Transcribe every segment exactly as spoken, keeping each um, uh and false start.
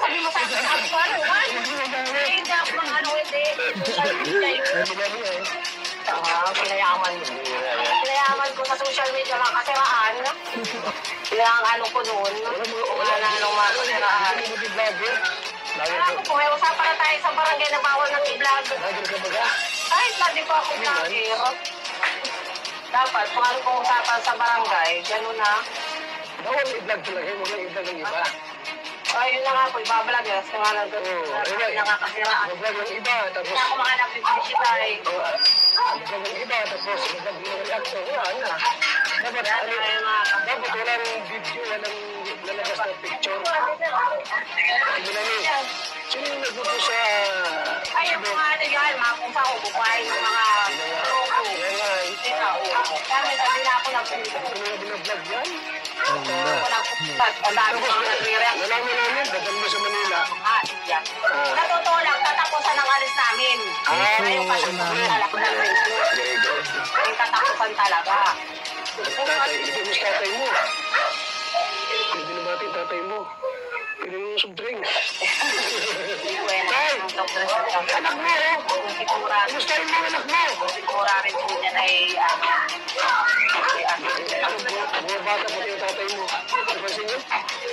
sabi mo sa akin, ako ano man? Hindi ako ng ano, hindi. Social media yun. Ah, pinayaman mo. Pinayaman ko sa social media mga kasiraan. Yung ano ko noon, wala nung mga kasiraan. Wala ko po, may usapan na tayo sa barangay na bawal ng i-vlog. Kahit na di ko ako vlogger. Dapat, kung ano pong usapan sa barangay, gano'n na. Bawal i-vlog talaga, huwag lang i-vlog ang iba. Ay, yun na nga po, ibablog yun. Kasi nga lang doon, nakakasiraan. Mag-vlog ang iba, tapos... Hindi ako makanap yung publicity. Mag-vlog ang iba, tapos mag-vlog yung reaction. Wala na. Dapat, dapat walang video, walang lalabas na picture. Hindi na niyo. Sino yung nagbuto sa... Ay, yung mga ano yan, mga kung saan ko bukay, yung mga loko. Kami sabi na ako nag-vlog. Ano na binablog yan? Ang dami ko nag-react. Wala mo namin, dadal mo sa Manila. Ah, yan. Natotoo lang, tatapusan ang alis namin. Ngayon pa siya talaga ng Facebook. Yung tatapusan talaga. Tatay, hindi mo sa tatay mo. Hindi na natin tatay mo. Pili mo yung soft drinks. Tay, anak mo, kumusta yung mga anak mo? Sigura rin po niya na ay Mga bata pati yung tatay mo. Napansin nyo?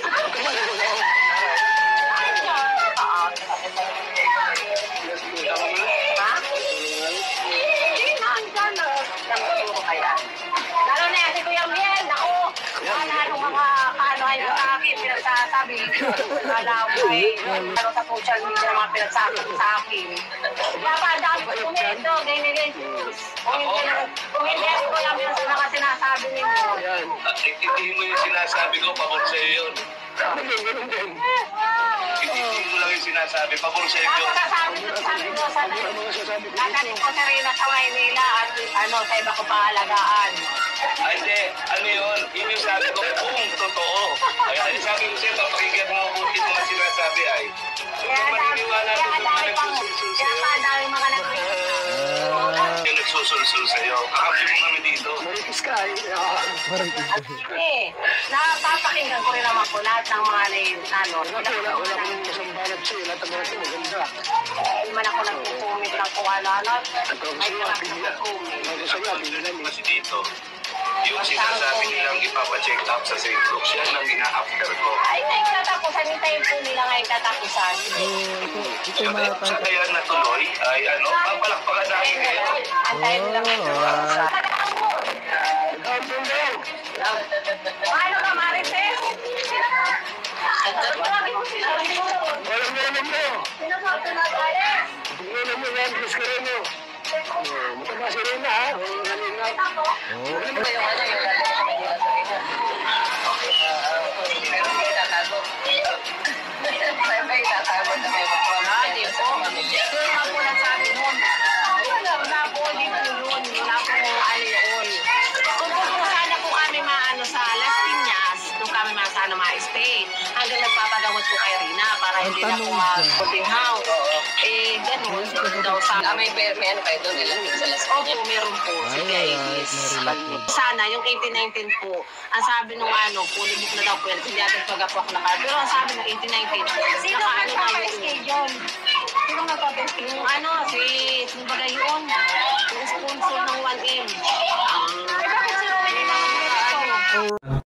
Lalo na yan si Kuya Miel, ako. Wala nung mga kaanohan yung sa akin, pinagsasabi. Wala ko eh. Ano sa social media mga pinagsasabi sa akin. Kaya pa, ang dami ko kumento, ganyan ganyan. Kung hindi ako Kuya Miel sa mga sinasabi ninyo. Hindi mo yung sinasabi ko, pabor sa'yo yun. Ganun din, ganun din. Hindi mo lang yung sinasabi, pabor sa'yo Ang yun. masasabi ko sabi ko sa nagaling ko sa Rina sa Maynila at ano, sa iba ko paalagaan. Ay, hindi. Ano yun? Yun yung sabi ko kung totoo. Kaya ano sabi ko sa'yo, papakinggan mo kung hindi mga sinasabi ay. Kaya dami, kaya dami pang, kaya pa dami mga nagsusulsul. Yung nagsusulsul sa'yo. Kakapin mo kami dito. Maritis ka eh. Eh, napapakinggan ko rin naman po lahat ng mga ano, Wala ko, wala, wala kong masambanat sa'yo. Lahat ng mga ito maganda. hindi man ako nagkukumit ng kung ano-ano. Ay, ko nagkukumit. Bago sa'yo, pinilan eh. Kasi dito, yung sinasabi nilang ipapacheck up sa Saint Luke's, yan ang ina-after ko. Ay, ngayon katapusan, hintayin po nila ngayon katapusan. Sa kaya natuloy, ay ano, papalakpakan namin ngayon. Antayin nila ngayon katapusan. Paano ka, Marites? Walang mo naman mo. Sinasabi na tayo. Hindi naman mo yan, Diyos ka rin mo. Mataba si Rina ha. Ano ba yung ano yung gano'n sa Manila sa Rina? Hindi na itatago. May itatago na may makuha. Hindi po. Doon nga po nagsabi nun. Wala po dito yun. Wala po ano yun. Kung po sana po kami maano sa Las Piñas, kung kami masana ma-stay, hanggang nagpapagamot po kay Rina para hindi na po mag-boarding house. Eh, ganun. Daw sa... Ah, may, may ano kayo doon? Ilan sa Las Opo, meron po. Si Kainis. Sana, yung eighteen nineteen po, ang sabi nung ano, fully book na daw po yan. Hindi natin pag-apo ako na Pero ang sabi ng eighteen nineteen, Sino ang nagpapa-schedule? Sino ang nagpapa-schedule? yung ano, si, sino ba yun? Yung sponsor ng one M. Ay, bakit sino may nilalaman?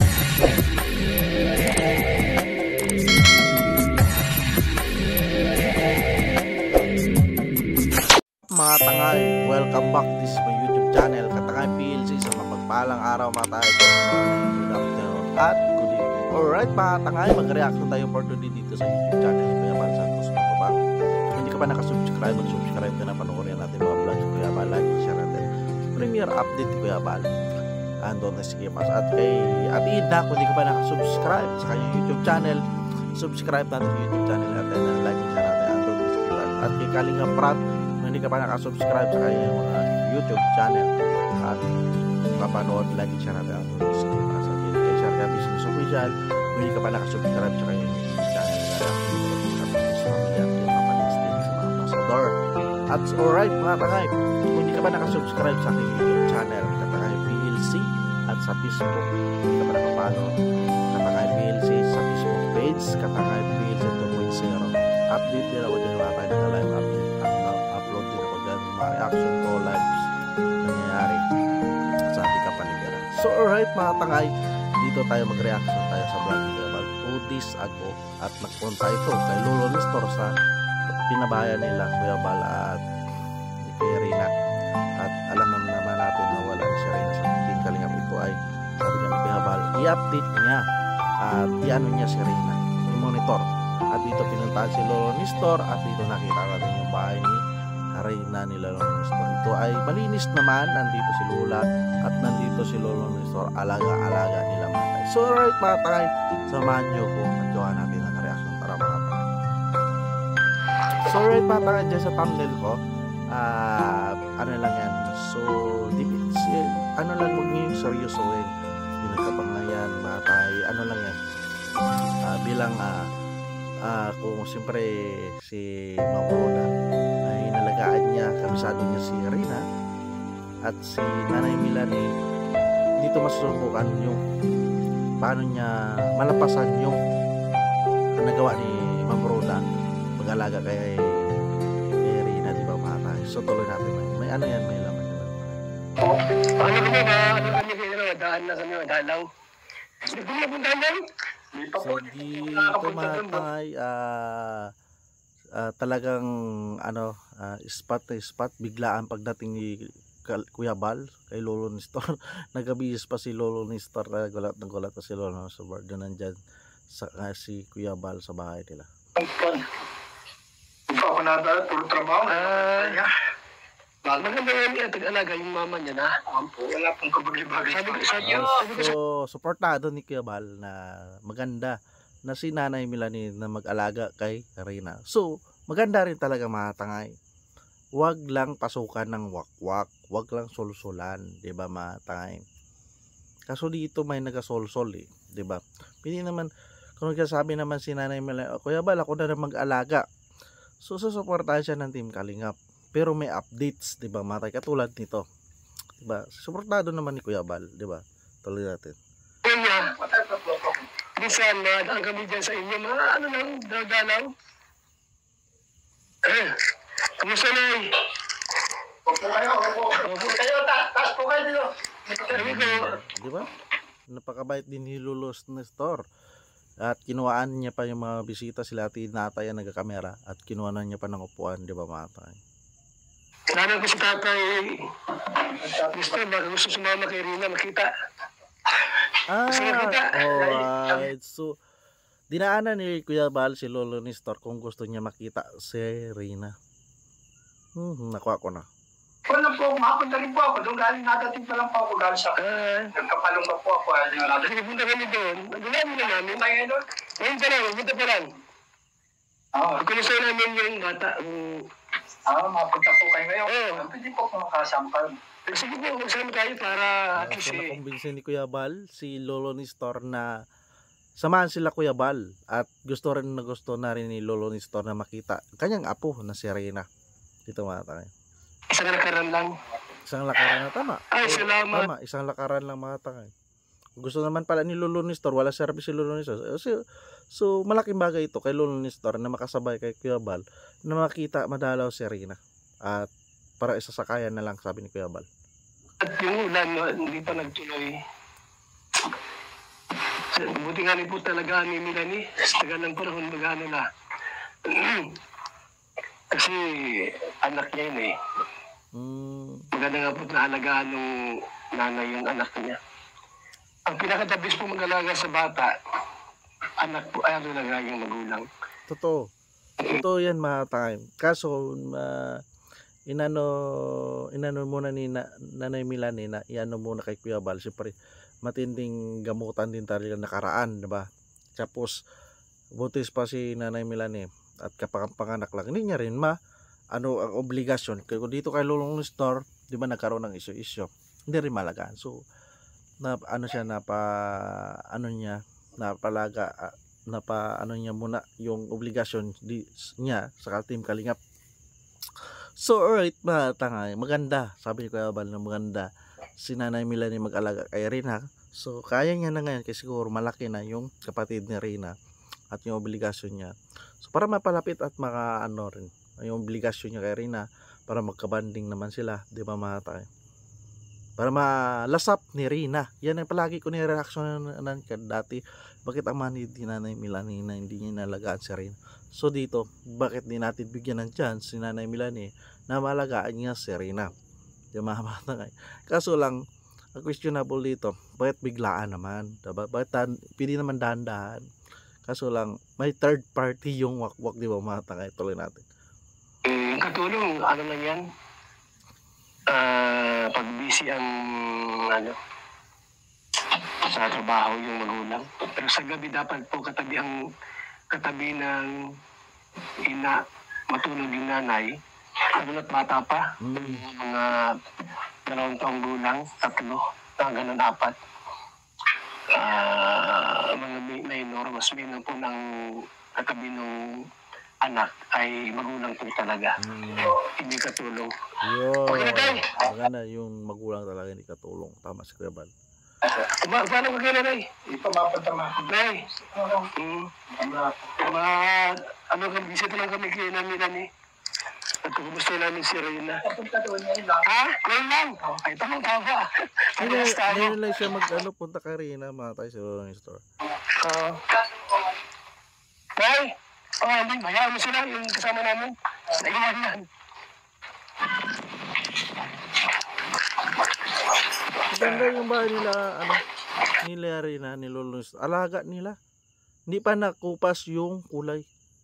Mga tangay, welcome back. This is my YouTube channel, Katangay P L C. Sa mapagpalang araw mga tayo. Good morning, good afternoon, at good evening. Alright mga tangay, mag-reaction tayo for today dito sa YouTube channel ni Kuya Bal Santos Matubang. Kung hindi ka pa nakasubscribe, mag-subscribe ka na, panoorin natin mga vlogs ni Kuya Bal. Lagi share natin premiere update ni Kuya Bal. And don't skip us. At kay Ate Ida, kung hindi ka pa nakasubscribe sa kanyang YouTube channel, subscribe natin sa YouTube channel natin and like share natin. And don't skip us. At kay Kalinga Prat, hindi ka pa nakasubscribe sa kanyang mga YouTube channel at papanood lagi siya natin ang tulis kay Sharka Business Official. Hindi ka pa nakasubscribe sa kanyang YouTube channel na Sharka Business Family at kay Papanistin sa mga ambassador. At alright mga tangay, kung hindi ka pa nakasubscribe sa aking YouTube channel Katangay P L C at sa Facebook, hindi ka pa nakapano Katangay P L C sa Facebook page Katangay P L C two point oh. update din ako dyan, mga tayo na live update. Upload din ako dyan, mga reaction ko, lives nangyayari sa ating kapaligiran. So alright mga tangay, dito tayo mag-reaction tayo sa vlog ni Kuya Bal two days ago, at nagpunta ito kay Lolo Nestor sa pinabayan nila Kuya Bal at ni Kuya Rina. At alam naman natin na wala na si Rina sa Team Kalingap. Ito ay sabi niya ni Kuya Bal, i-update niya at i-ano niya si Rina, i-monitor. At dito pinuntahan si Lolo Nestor at dito nakita natin yung bahay ni Rina nila Lolo Nestor. Ito ay malinis naman, nandito si Lola at nandito si Lolo Nestor, alaga-alaga nila mga tayo. So alright mga tayo, samahan nyo ko at gawa natin ang reaction. Tara mga tayo. So alright mga tayo, dyan sa thumbnail ko, uh, ano lang yan, so di, si, ano lang, huwag nyo yung seryosoin yung nagkapangayan mga tayo, ano lang yan, uh, bilang uh, uh, kung siyempre si Ma'am Roda ay nalagaan niya, kabisado niya si Rina at si Nanay Melanie, dito masusubukan yung paano niya malampasan yung nagawa ni Ma'am Roda mag-alaga kay, kay Rina, di ba mga tayo? So tuloy natin, may, may ano yan, may laman yan. Ano kami na, ano kami kayo, daan na kami, dalaw. Hindi ko na punta lang. So dito mga tayo, ah, uh, talagang ano, uh, spot na spot, biglaan pagdating ni Kuya Bal kay Lolo Nestor. Nagabihis pa si Lolo Nestor, na gulat ng gulat pa si Lolo Nestor. Doon nandyan sa, uh, si Kuya Bal sa bahay nila. Ikaw ako na dahil, puro trabaho. Ah, maganda yan yan, tag-alaga yung mama niya na. Wala pong kabagli-bagli. Sabi ko sa iyo. So, supportado ni Kuya Bal na maganda na si Nanay Melanie na mag-alaga kay Rina. So, maganda rin talaga mga tangay. Huwag lang pasukan ng wakwak, huwag lang sulsulan, 'di ba mga tangay? Kaso dito may nagasolsol eh, 'di ba? Pili naman kung nagsasabi naman si Nanay Melanie, oh, Kuya Bal, ako na rin mag-alaga. So, susuportahan siya ng Team Kalingap. Pero may updates, 'di ba? Mga tangay, katulad nito. 'Di ba? Suportado naman ni Kuya Bal, 'di ba? Tuloy natin. Kanya, bisan na ang kami dyan sa inyo, mga ano lang, dalaw. Kamusta na eh? Opo kayo, opo. Opo kayo, taas po kayo dito. Sabi ko, di ba? Napakabait din ni Lolo Nestor. At kinuhaan niya pa yung mga bisita, sila tinatay ang nagkakamera at kinuhaan niya pa ng upuan, di ba mga tayo? Kailangan ko si tatay, Nestor, baka gusto sumama kay Rina, makita. Ah, alright. So, dinaanan ni Kuya Bal si Lolo Nestor kung gusto niya makita si Rina. Hmm, nakuha ko na. Wala po, makapunta rin po ako. Doon galing nadating pa lang po ako galing sa... Uh, Nagkapalong pa po ako. Sige, punta kami doon. Nagulami na namin. Tayo doon? Ngayon pa lang, punta pa lang. Oo. Kuliso namin yung bata. Ah, mapunta po kayo ngayon. Oo. Pwede po kung makasampal. Sige po, magsama tayo para at least... So, nakumbinsin ni Kuya Bal si Lolo Nestor na samahan sila Kuya Bal at gusto rin na gusto na rin ni Lolo Nestor na makita kanyang apo na si Rina. Dito mga tayo. Isang lakaran lang. Isang lakaran na tama. Ay, salamat. Tama, isang lakaran lang mga tayo. Gusto naman pala ni Lolo Nestor, wala service si Lolo Nestor. So, so malaking bagay ito kay Lolo Nestor na makasabay kay Kuya Bal na makita madalaw si Rina. At para isasakayan na lang, sabi ni Kuya Bal. At yung ulan, hindi pa nagtuloy. Buti nga rin po talaga ni Melanie. Sa tagal ng panahon magano na. Kasi anak niya yun eh. Mm. Maganda nga po na alagaan ng nanay yung anak niya. Ang pinakatabis po mag-alaga sa bata, anak po ay alaga yung magulang. Totoo. Totoo yan mga time. Kaso, uh, inano, inano muna ni na, Nanay Melanie na iano muna kay Kuya Bal. Siyempre, matinding gamutan din talaga nakaraan, diba? Tapos, butis pa si Nanay Melanie at kapanganak lang. Hindi niya rin ma, ano, ang obligasyon. Kaya dito kay Lolo Nestor, di ba nagkaroon ng isyo-isyo. Hindi rin malagaan. So, na, ano siya, napa, ano niya, napalaga, napa, ano niya muna, yung obligasyon di, niya sa Team Kalingap. So, alright, mga tangay, maganda. Sabi ni Kuya Bal na maganda. Si Nanay Melanie mag-alaga kay Rina. So, kaya niya na ngayon kasi siguro malaki na yung kapatid ni Rina at yung obligasyon niya. So para mapalapit at maka ano rin, yung obligasyon niya kay Rina para magkabanding naman sila, di ba mga tayo? Para malasap ni Rina. Yan ang palagi ko ni-reaction ka dati. Bakit ang mani di Nanay Melanie na hindi niya nalagaan si Rina? So dito, bakit di natin bigyan ng chance si Nanay Melanie na malagaan niya si Rina? Yung mga bata kayo. Kaso lang, ang questionable dito, bakit biglaan naman? Diba? Bakit dan, pili naman dahan-dahan? Kaso lang, may third party yung wakwak, di ba mga tayo? Tuloy natin. Eh, katulong, ano lang yan? Ah, pag busy ang, ano, sa trabaho yung magulang. Pero sa gabi dapat po katabi ang, katabi ng ina, matulog yung nanay. Ano na't bata pa? Mm. Mga dalawang taong gulang, tatlo, hanggang apat. Ah, mga mi- minor, mas minor po ng katabi ng anak ay magulang po talaga. Mm. Hindi katulong. Yun. Okay na tayo. Maganda yung magulang talaga hindi katulong. Tama si Kuya Bal. Pa paano ka kaya, Nay? Ito mapatama. Nay? Hmm. Ma, ano kami, bisita lang kami kaya namin, Nani. At kumusta namin si Reyna. Papunta doon ngayon lang. Ha? Ngayon lang? Ay, tamang tama. Pagkas tayo. Ngayon lang siya mag ano, punta kay Rina, mga tayo sa Rolling Store. Ah. Nay? Oh, hindi. Hayaan mo sila, yung kasama namin. Naiwan yan. Maganda yung bahay nila, ano, nila Rina, ni Rolling Store. Alaga nila. Hindi pa nakupas yung kulay.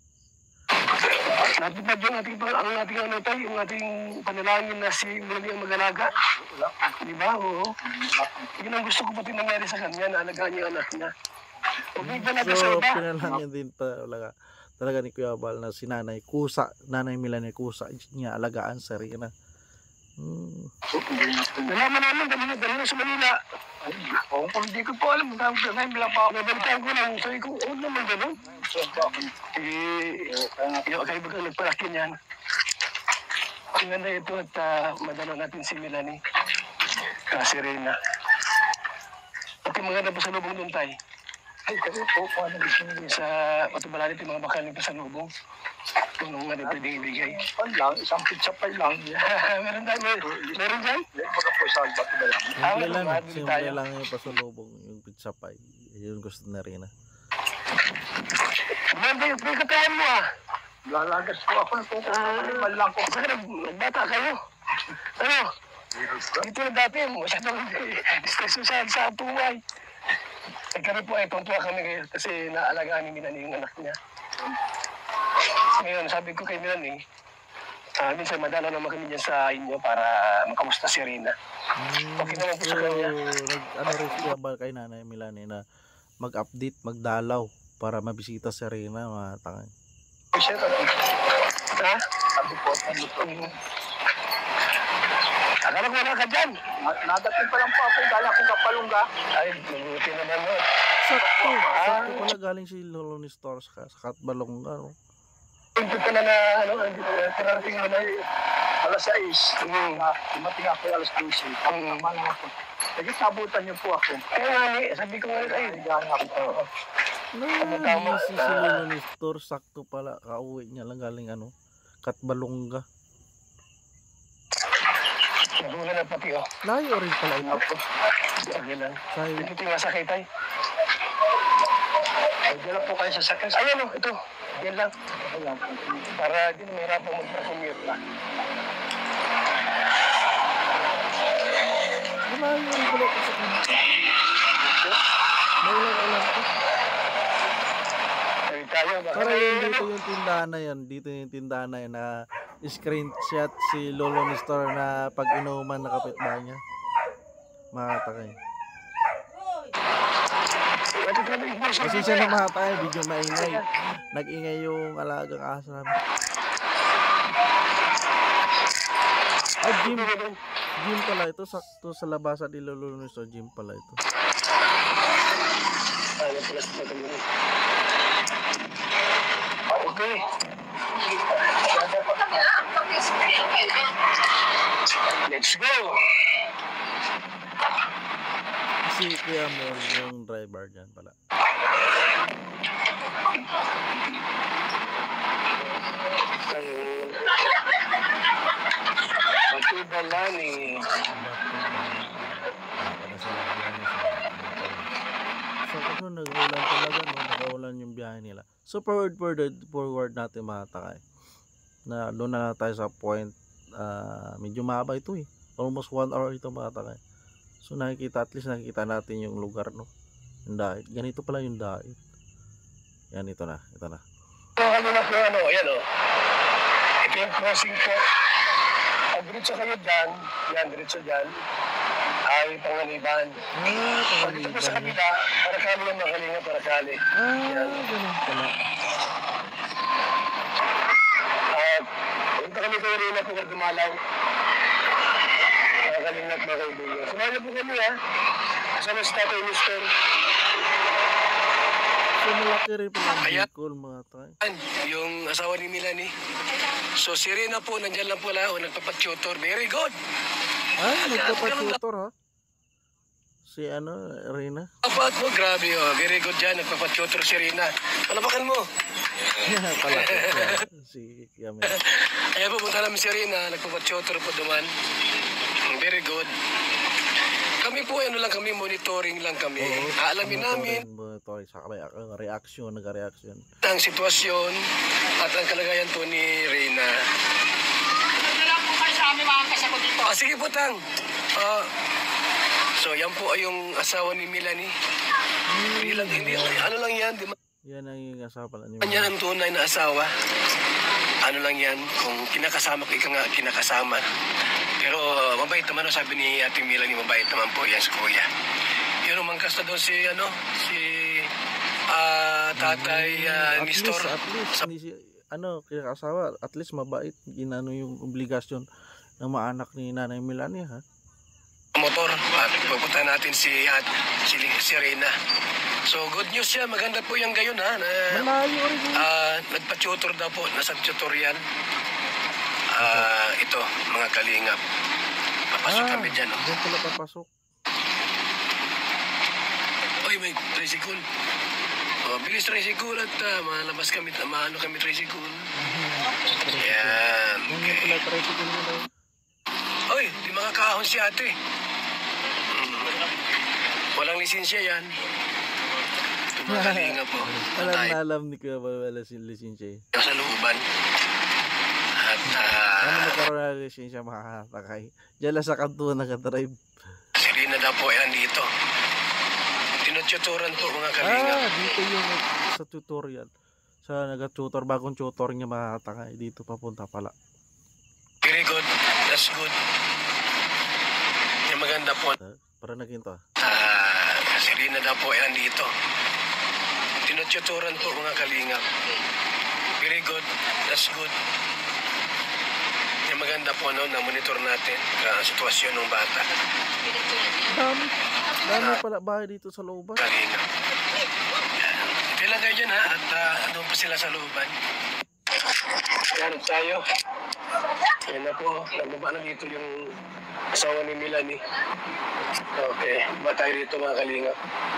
Natupad yung ating, ang ating ano tayo, yung ating panalangin na si Muli ang mag-alaga. Di ba? Oo. Yun ang gusto ko pati nangyari sa kanya, na alagaan niya anak niya. Huwag ba natin sa So, iba? pinalangin din pa talaga, talaga ni Kuya Bal na si Nanay Kusa, Nanay Melanie Kusa, niya alagaan sa Rina. Hmm. Nalaman namin, dali na, dali na sa Manila. Ay, oh, hindi ko po alam. Dahil ngayon lang pa ako. Nabalitaan ko lang, sabi ko, huwag naman gano'n. Eh, yung kayo bagang nagpalaki niyan. Tingnan na ito at uh, madala natin si Melanie. Kasi Reyna. At yung mga napasalubong doon tayo. Ay, kasi po, kung ano gusto niyo. Sa patubalan ito, mga bakal ng pasalubong. Kung ano nga pwedeng ibigay. Pan lang, isang pizza pie lang. meron tayo, mer meron dyan? Mga po sa albat ba lang. Ah, Simple lang, mabili simple tayo. lang yung pasalubong, yung pizza pie. Yun gusto na Rina. Manda yung pagkatayan mo ah. Lalagas po ako ng kuko. Animal lang po. Saka nagbata kayo. Ano? Dito na dati, masyadong stress sa buhay. Nagkaroon po ay tuntua kami kayo kasi naalagaan ni Milani yung anak niya. Ngayon, sabi ko kay Milani, uh, minsan madala naman kami dyan sa inyo para makamusta si Rina. Okay naman po So, sa kanya. nag, ano rin si Kuya Bal kay Nanay Melanie na mag-update, magdalaw para mabisita si Rina, mga tangay. Siya na. Ha? Sabi po, ano po. Akala ko wala ka dyan. Nadating pa lang po ako. Dala akong kapalungga. Ay, mabuti naman mo. Sakto, Ah. sakto pala galing si Lolo ni Stores ka, sa Katbalonga, no? Hindi ko na na, ano, hindi ko na, tirating mo na eh. Alas sais. Hmm. Dumating ako alas dose. Hmm. Tama lang ako. Sige, sabutan niyo po ako. Kaya nga ni, sabi ko nga, ay, Diyan ako. oo. No, Tama. busy si Lolo ni Stores, sakto pala, kauwi niya lang galing, ano, Katbalonga. Nagulan na pati, oh. Layo rin pala ito. Ako. Okay lang. Sayo, Ito yung masakay tayo. Diyan lang po kayo sa sakyan. Ayan, oh, ito. Yan lang. Ayan. Para di na mahirapang magpa-commute na. layo rin pala ito sa kanila. Maulang-ulang ko. Sabi tayo, baka Para may yung ano. dito yung tindahan na yun, dito yung tindahan na yun na screenshot si Lolo ni Store na pag inuman na kapitbahay niya. Mga takay. Ito talaga yung puso. Kasi siya na mga takay, video maingay. Nag-ingay yung alagang aso namin. Ah, gym. Gym pala ito. Sakto sa labasan ni Lolo ni Store. Gym pala ito. Ay, pala sa pagkakas. Okay. Let's go. Si Kuya Mel yung driver dyan pala. yan eh. So kung nag-ulan talaga, no, nag-ulan yung biyahe nila. So forward, forward, forward natin mga takay. Na doon na tayo sa point, uh, medyo mahaba ito eh. Almost one hour ito mga takay. So nakikita, at least nakikita natin yung lugar, no. Yung dait. Ganito pala yung dait. Yan, ito na, ito na. So ano na po, ano, ayan o. Ito yung crossing po. Pag diretso kayo dyan, yan, diretso dyan, ay Panganiban. Ah, Pag dito po sa kabila, para kami lang makalinga, para kali. Ah, ganun pala. At punta kami kayo rin na po kung dumalaw. Para kalinga at mga kaibigan. Sumali po kami ha. Kasama sa tatay ni Store. So malaki rin pala ang Ayan. Bicol mga takay. Yung asawa ni Milani. So si Rina po, nandyan lang pala, o nagpapat-tutor. Very good. Ay, nagpapatutor ha. Si ano, Rina. Apat mo, grabe oh. Very good dyan, nagpapat-tutor si Rina. Palabakan mo. Pala siya. Si Kami. Ayan po, punta namin si Rina, nagpapat-tutor po duman. Very good. Kami po, ano lang kami, monitoring lang kami. Aalamin namin Monitoring sa reaction, nag-reaction. ang sitwasyon at ang kalagayan po ni Rina. Ano lang po kayo sa amin mga kasako dito. Ah, sige po, Tang. Ah, so, yan po ay yung asawa ni Milani. Hindi lang, hindi, ano lang yan, di Yan ang yung asawa pala ni Kanya ang tunay na asawa. Ano lang yan, kung kinakasama ka, ika nga kinakasama. Pero uh, mabait naman, no, sabi ni Ate Milani, mabait naman po yan si Kuya. Yun, umangkas na doon si, ano, si ah, tatay uh, At least, Nestor. at least, hindi si, ano, kaya asawa, at least mabait, ginano yung obligasyon ng mga anak ni Nanay Melania, ha? Motor, at pupunta natin si, at, si, si Reyna. So, good news yan, maganda po yung gayon, ha, na Malayo rin yun. ah, nagpa-tutor daw po, nasa tutorial. Ah, ito, mga kalingap. Papasok kami dyan, no? Diyan pala papasok. Oy, may tricycle. Oh, bilis tricycle at uh, malabas kami, maano kami tricycle. Yan. Yan yung Okay. pala tricycle nila. Oy, di mga kahon si ate. Hmm. Walang lisensya yan. Ito mga kalinga po. Alam Patay na alam ni Kuya Wala si lisensya eh. sa looban. At Ano uh, magkaroon na lisensya makakatakay? Diyan lang sa kanto nag-drive. si Rina daw po yan dito. Tinututuran po mga kalinga. Ah, dito yung sa tutorial. Sa nag-tutor, bagong tutor niya makakatakay. Dito papunta pala. Very good. That's good. Yung maganda po. Ah, para naginto ah. Ah, si Rina daw po yan dito. Tinututuran po mga kalingap. Very good. That's good. Yung maganda po no, na monitor natin ang sitwasyon ng bata. Dami. Dami pala bahay dito sa looban. Kalingap. Ito lang kayo dyan ha, at uh, doon pa sila sa looban. Yan tayo. Yan na po. Nagbaba na dito yung asawa ni Milani. Okay. Ba tayo dito mga kalingap.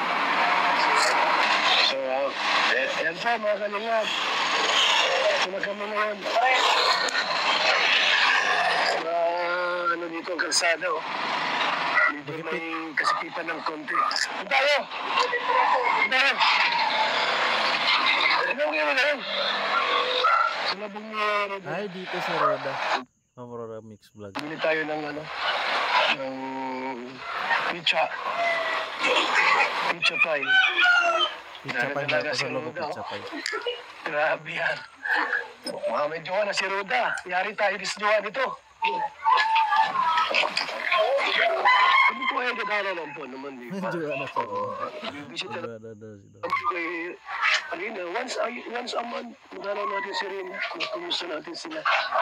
So, uh, yan po mga kalingap. Suna kami ngayon. Uh, ano dito ang kalsada oh. Medyo may kasipitan ng konti. Doon tayo! Doon tayo! Ano kayo na lang? Sinabong mo Roda. Ay, dito sa Roda. Mamorora Mix Vlog. Bili tayo ng ano, ng pizza. Pizza pie. Pizza pie na ako sa loob ng pizza pie. Grabe yan. Mga may jowa na si Roda. Yari tayo dis jowa nito. Hindi ko ay kadala lang po naman di ba? Medyo ano sa Roda. Bisita Roda daw sila. kay Rina, once a, once a month, magalaw natin si Rina. Kumusta natin sila.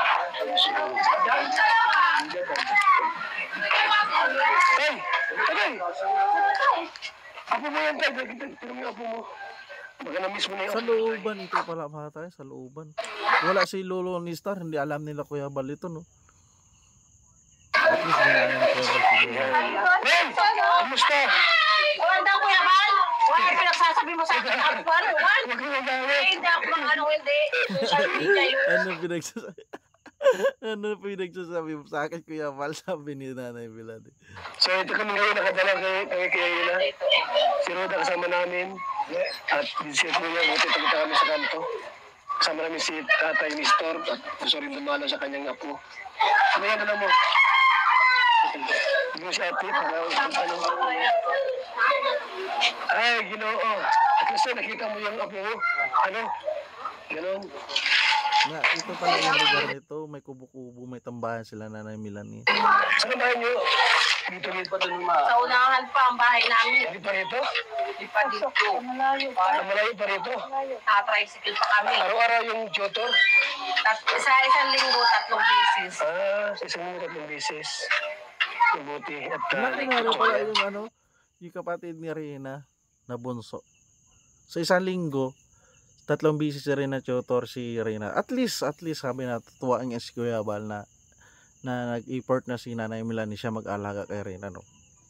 Hey! Hey! Apo mo yan tayo. Tignan mo yung apo mo. Baka na-miss mo na yung Sa looban ito pala mga tayo, sa looban. Wala si Lolo ni Star, hindi alam nila Kuya Bal ito, no? At least wala na Kuya Bal siguro. Hey! Kumusta? Wala daw Kuya Bal. Wala yung pinagsasabi mo sa akin. Ako ano, Juan? Huwag kang magalit. Eh, hindi ako mga ano, hindi. Social media yun. Ano pinagsasabi? Ano po yung nagsasabi mo sa akin, Kuya Val, sabi ni Nanay Melanie. So ito kami ngayon nakadala kay kay Kayla. Si Roda kasama namin. At si Kuya, buti pagkita kami sa kanto. Kasama namin si Tatay Nestor at gusto rin dumalo sa kanyang apo. Ano yan, ano mo? Hindi mo si ate. Ano? Ay, Ginoo. At least nakita mo yung apo mo. Ano? Ganon. Na, ito pala yung lugar nito, may kubo-kubo, may tambahan sila Nanay Melanie. Saan bahay niyo? Dito rin pa doon ma. Sa unahan pa ang bahay namin. Hindi pa rito? Di pa dito. Malayo pa. Ah, malayo pa rito? Nakatricycle pa kami. Araw-araw yung tutor? Tat sa isang linggo, tatlong beses. Ah, sa isang minuto ng beses. Mabuti. At uh, Laki nga rin pala yung ano, yung kapatid ni Rina na bunso. Sa isang linggo, tatlong bisis rin na tutor si Rina. At least, at least sabi na, tutuwaan niya si Kuya Val na na nag-import na si Nanay Melanie siya mag-alaga kay Rina, no?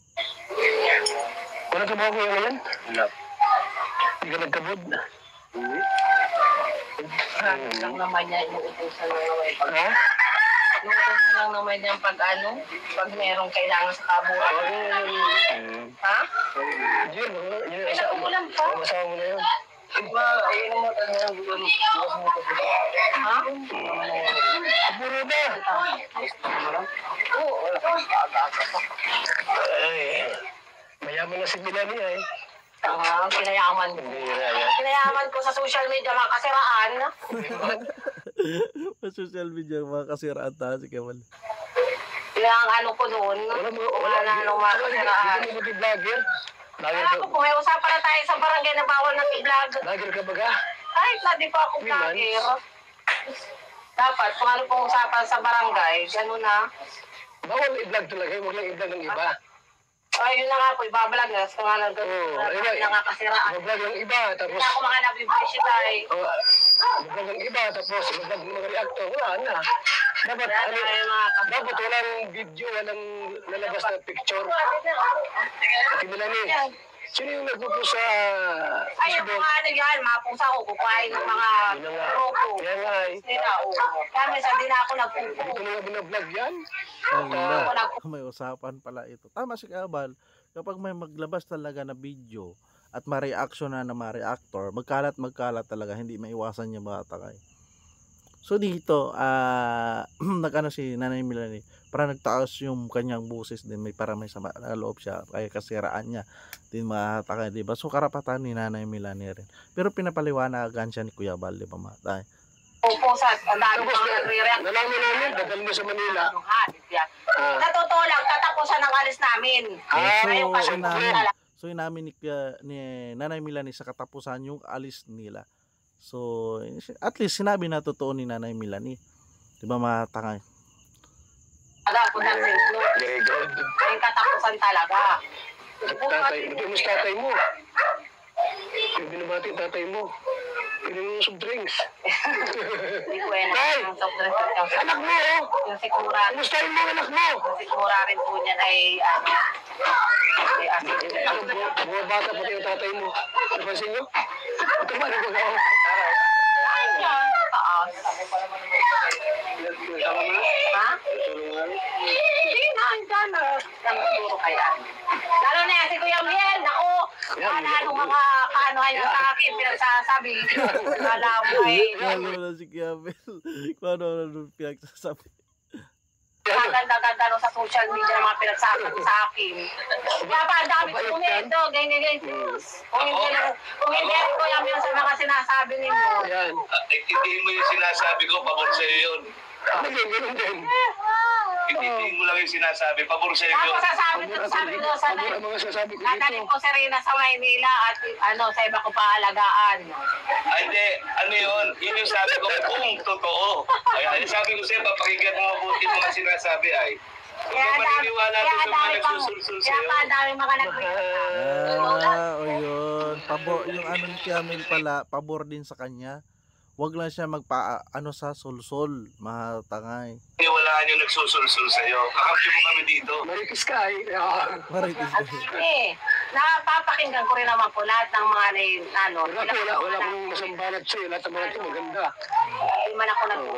wala ka ba ko yung yan? Wala. Hindi ka nagkabod? Grabe lang naman niya, inuutosan lang naman. Ha? Inuutosan lang naman niya pag ano, pag merong kailangan sa kabuhay. Ha? Yun, yun. May nakukulang pa. Masama mo na yun. Diba, ayun mo tayo ng Ha? Puro ba? Oo, wala ka. Aga-aga pa. Ay, mayaman na si Melanie ay. Ah, kinayaman ko. Bira yan. Kinayaman ko sa social media mga kasiraan. Sa social media, mga kasiraan tayo si Kuya Val. Kaya ang ano ko noon, Wala mo, wala na anong mga kasiraan. Hindi mo mag-vlogger? Vlogger Kaya ka, ako, kung may usapan na tayo sa barangay na bawal na i-vlog. vlogger ka ba ka? Kahit na di pa ako vlogger. Dapat, kung ano pong usapan sa barangay, gano'n na. Bawal i-vlog talaga, huwag lang i-vlog ng iba. Ay, yun na nga po, ibabalag na. Sa nga nag- Oo, na- ayun na nga kasiraan. Mag-vlog ng iba, tapos... Kaya ako mga nabibisita ay, Oh, mag-vlog ng iba, tapos mag-vlog ng mga reactor, wala na. Dapat, wala ano, na yung mga dapat walang video, walang lalabas na picture. Si Melanie, sino yung nagpupo sa ay, yung Facebook? mga ano yan, mga pusa ko, kukuhain ng mga Yun na nga. roko. Yan nga eh. Sila, oo. Kaya minsan din ako nagpupo. Ito na nga binablog yan. Wala. May usapan pala ito. Tama si Kuya Val, kapag may maglabas talaga na video at ma-reaction na na ma-reactor, magkalat magkalat talaga, hindi maiwasan yung mga takay. So dito, ah nag-ano si Nanay Melanie, para nagtaas yung kanyang busis din, may para may sama na loob siya, kaya kasiraan niya din matakay, di ba? So karapatan ni Nanay Melanie rin. Pero pinapaliwanagan siya ni Kuya Val, di ba matay? Opo, sa ang dami Tapos, mga nagre-react. nalaman namin, dadalhin mo sa Manila. Ano ha, yan. Oh. Sa totoo lang, katapusan ng alis namin. Ah, Ngayon kasi so, inamin, wala. so inamin ni, Kuya- ni Nanay Melanie sa katapusan yung alis nila. So, at least sinabi na totoo ni Nanay Melanie. Di ba mga tangay? Wala po ng Facebook. Very good. Yung katapusan talaga. Tatay, hindi mo sa tatay mo. Yung binabati yung tatay mo. Pinuno yung soft drinks. Hindi ko yan. Tay! Yung soft drink at yung- Anak mo, oh! Yung sikura. Kumusta yung mga anak mo? Yung sikura rin po niyan ay ano. Ay asin. Ano po, mga bata pati yung tatay mo. Napansin nyo? Ito ba, ano ba ako? Ay, yan. Taas. Ha? Hindi na, dyan na. Namuturo kaya. Lalo na yan si Kuya Miel. Naku, wala nung mga kaanohan niya sa akin. Pinagsasabi. Alam mo ay. Lalo na si Kuya Val. Kung ano na nung pinagsasabi. Ganda-ganda no, sa social media ng mga pinagsasabi sa akin. Kaya pa, ang dami komento, ganyan, ganyan. Kung hindi, kung hindi rin ko yan sa mga sinasabi ninyo. Ayan. Itindihin mo yung sinasabi ko, pabor sa'yo yun. Ano din, ganun din. Itindihin mo lang yung sinasabi, pabor sa'yo yun. Tapos sasabi ko, sabi ko sa Pabor ang mga sasabi ko natanim dito. ko si Rina sa Maynila at ano, sa iba ko paalagaan. Ay, hindi, ano yun, yun yung sabi ko, kung totoo. Ay, ay sabi ko sa'yo, papakinggan mo mabuti mga sinasabi ay. Huwag Kaya ka dami, maniniwala kaya doon sa mga dami pang, nagsusulsul kaya sa'yo. pa ang dami mga nag-tweet. Ah, o yun. Pabor, yung ano ni Kuya Mel pala, pabor din sa kanya. Wag lang siya magpa, ano sa sulsol, mga tangay. Niwalaan yung nagsusulsul sa'yo. Kakampi mo kami dito. Marikis ka eh. Ah, Maritis At eh, napapakinggan ko rin naman po lahat ng mga na, ano, Wala ko, wala, wala akong masambanat sa'yo. Lahat ng mga ito maganda. hindi man ako nag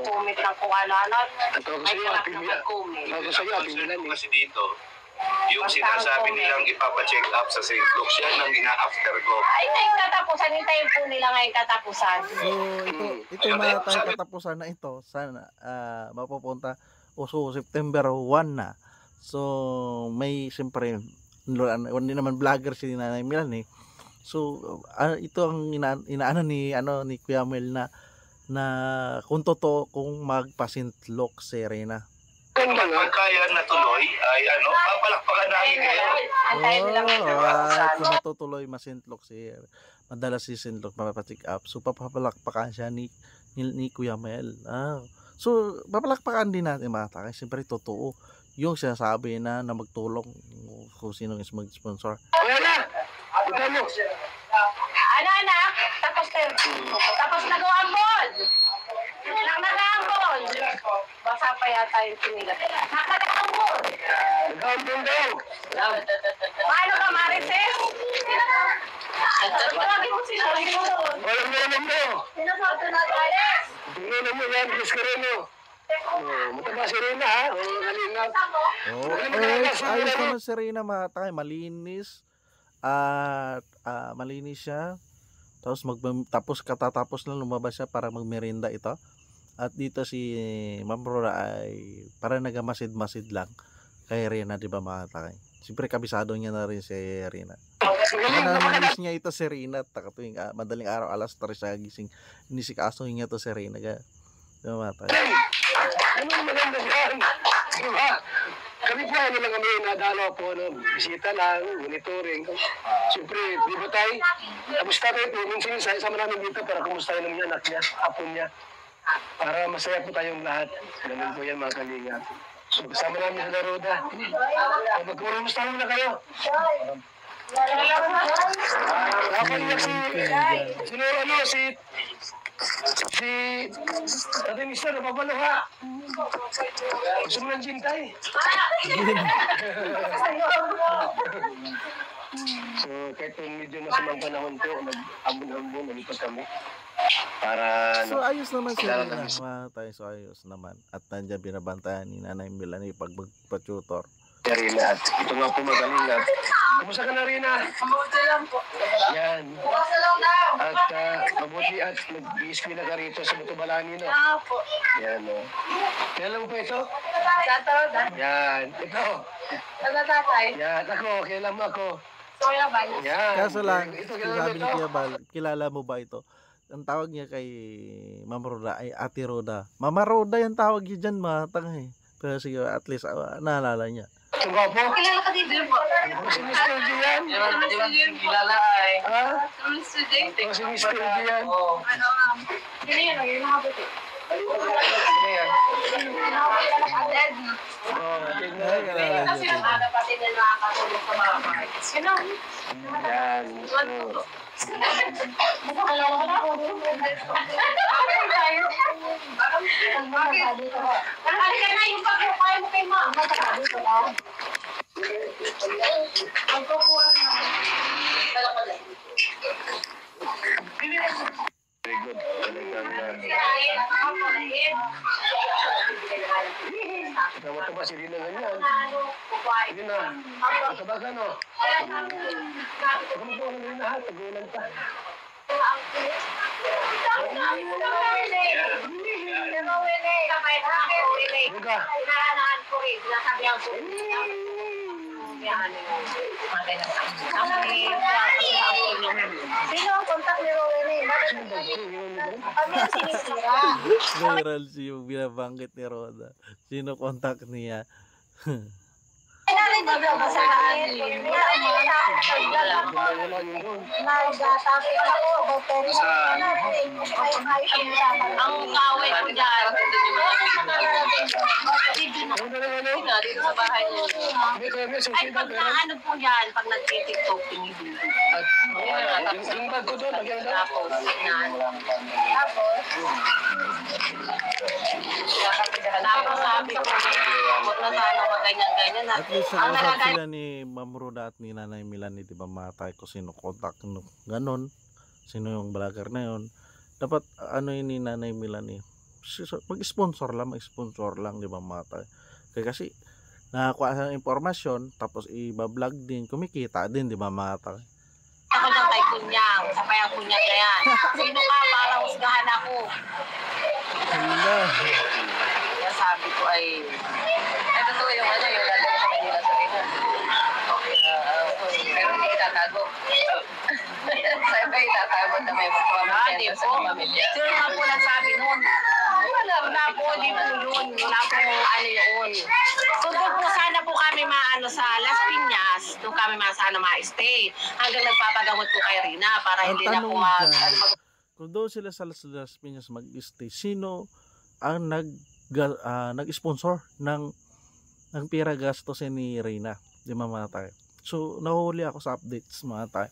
mag-comment ng kung ano-ano. Ito ko Ay, sa'yo, hirap Ate na Mila. mag-comment. Ito ko sa'yo, Ate Concern Mila. ko kasi dito, yung sinasabi nilang ipapacheck up sa Saint Luke's, yan ang ina-after ko. Ay, ngayong katapusan, hintayin po nila ngayong katapusan. So, ito, ito Ayun, mga ayun, tayo sabi- katapusan na ito, sana ah, mapupunta o so, September one na. So, may siyempre, hindi naman vlogger si Nanay Milan eh. So, ah, ito ang ina, inaano ni, ano, ni Kuya Mel na, na kung totoo, kung magpasintlok si Reyna. Ganda nga. Pagka yan natuloy, ay ano, papalakpakan namin kayo. Hintayin nila ngayong Oh, katapusan. at kung matutuloy masintlok si madalas si Sintlok mapapacheck up. So papapalakpakan siya ni, ni, ni Kuya Mel. Ah. So papalakpakan din natin mga takay. Siyempre totoo yung sinasabi na na magtulong kung sino is mag-sponsor. Kaya na. Ito mo. Ano anak? Tapos tapos nag-uambol. Nang nag-uambol. Basa pa yata yung pinila. Nag-uambol. Nag-aambon daw. Paano ka, Marites? Tawagin mo sila. Walang naman mo. Sinasabi na Alex. Tingnan mo yan, Discareno. Oh, mataba si Reyna ha. Oh, kalingap. Oh, ayos, ayos naman si Reyna mga takay. Malinis. At ah, malinis siya. Tapos mag tapos katatapos lang lumabas siya para magmerienda ito. At dito si Ma'am Rora ay para nagamasid-masid lang kay Reyna, di ba mga takay? Siyempre kabisado niya na rin si Reyna. Namiss niya ito si Reyna. Takatuwing ah, madaling araw alas tres siya gising. Inisikaso niya to si Reyna. Di ba mga takay? Ano naman ang nangyari? Diba? Kami po, ano lang kami, nadalaw po, ano, bisita lang, monitoring. Siyempre, di ba tayo? Kamusta tayo po, minsan sa isama namin dito para kumusta naman yung anak niya, apo niya. Para masaya po tayong lahat. Ganun po yan mga kalinga. So, kasama namin sa Roda. Magkumusta naman na kayo. Nakapalinag si, sino ano, si, si, Ate Mister, napabalo ha. Gusto mo ng gin tayo? So, kahit kung medyo masamang panahon po, nag-ambon-ambon, nalipat kami. Para, So ano, ayos naman si Dala Reyna. namin si- Mga tayo, so ayos naman. At nandiyan binabantayan ni Nanay Melanie pag magpa-tutor. Rina. At ito nga po magaling na. Kumusta ka na, Rina? Mabuti lang po. Yan. Basta lang daw. At uh, mabuti at nag-i-eskwela ka rito sa Butubalani, no? Ah, po. Yan, no? Kailan mo pa ito? Tatawag na. Yan. Ito. Nagtatatay. Yan. Ako. Kailan mo ako? Soya ba? Yan. Kaso lang, Ito, kailan mo sabi ni ito? Kuya Bal, kilala mo ba ito? Ang tawag niya kay Ma'am Roda ay Ate Roda. Mama Roda yung tawag niya dyan, matang eh. Pero sige, at least uh, naalala niya. Ito nga po. Kilala ka dito po. Si Mister G yan. Kilala ay. Ha? Mister J. O si Mister G yan. Ano nga? Sino yan? Yung nakabuti. Ano yan? Dead. Oh, tingnan. Ay, kilala niya. Kasi nang pati na nakakatulog sa mga mga. Sino? Yan. So, Kilala ko na. Halika na yung pagkukaya mo kay mama. Magkukuha na. very good. Talagang, uh, Tama ito ba si Rina ganyan? Sige na. Mataba ka, no? Huwag mo po ano rin lahat. Tagulan pa. Huwag ka. Sino ang kontak ni Rowena? Kami ang sinisira. Viral si yung binabanggit ni Roda. Sino contact niya? Ay, narinig mo ba sa akin? Wala yun doon. Ang kaway ko dyan. Ano na lang, ano? Dito sa bahay niyo. Hindi ko may Ay, susunod pag pero na ano po yan, pag nag-tiktok, pinibili. at yung yung bag ko doon, lagyan doon. Tapos, na Tapos, tapos sabi ko, huwag na sana maganyan-ganyan. At least Ang nag-usap nalagay, sila ni Ma'am Roda at ni Nanay Melanie, di ba matay ko sino contact no, ganon. Sino yung vlogger na yun. Dapat ano yun ni Nanay Melanie. mag-sponsor lang, mag-sponsor lang, di ba mga tay? Kaya kasi, nakakuha sa impormasyon, tapos i-vlog din, kumikita din, di ba mga tay? Ako lang kay Kunyang, sabay ang Kunyang na yan. Sino ka para husgahan ako? Hala. Kaya sabi ko ay, ay totoo yung ano, yung lalo sa kanila sa rin. Okay, uh, pero hindi itatago. Sa'yo ba itatago na may magpapamagyan sa pamilya? Sino nga po nagsabi nun? Wala, wala po, di po yun. Wala po ano yun. So doon po sana po kami maano sa Las Piñas, doon kami ma sana ma-stay. Hanggang nagpapagamot po kay Rina para Ang hindi na po tanong mag... dyan, ano, mag- kung doon sila sa Las, Las Piñas mag-stay, sino ang nag ah, nag-sponsor ng ng pira gastusin ni Reyna, di ba mga tay? So nahuli ako sa updates mga tay.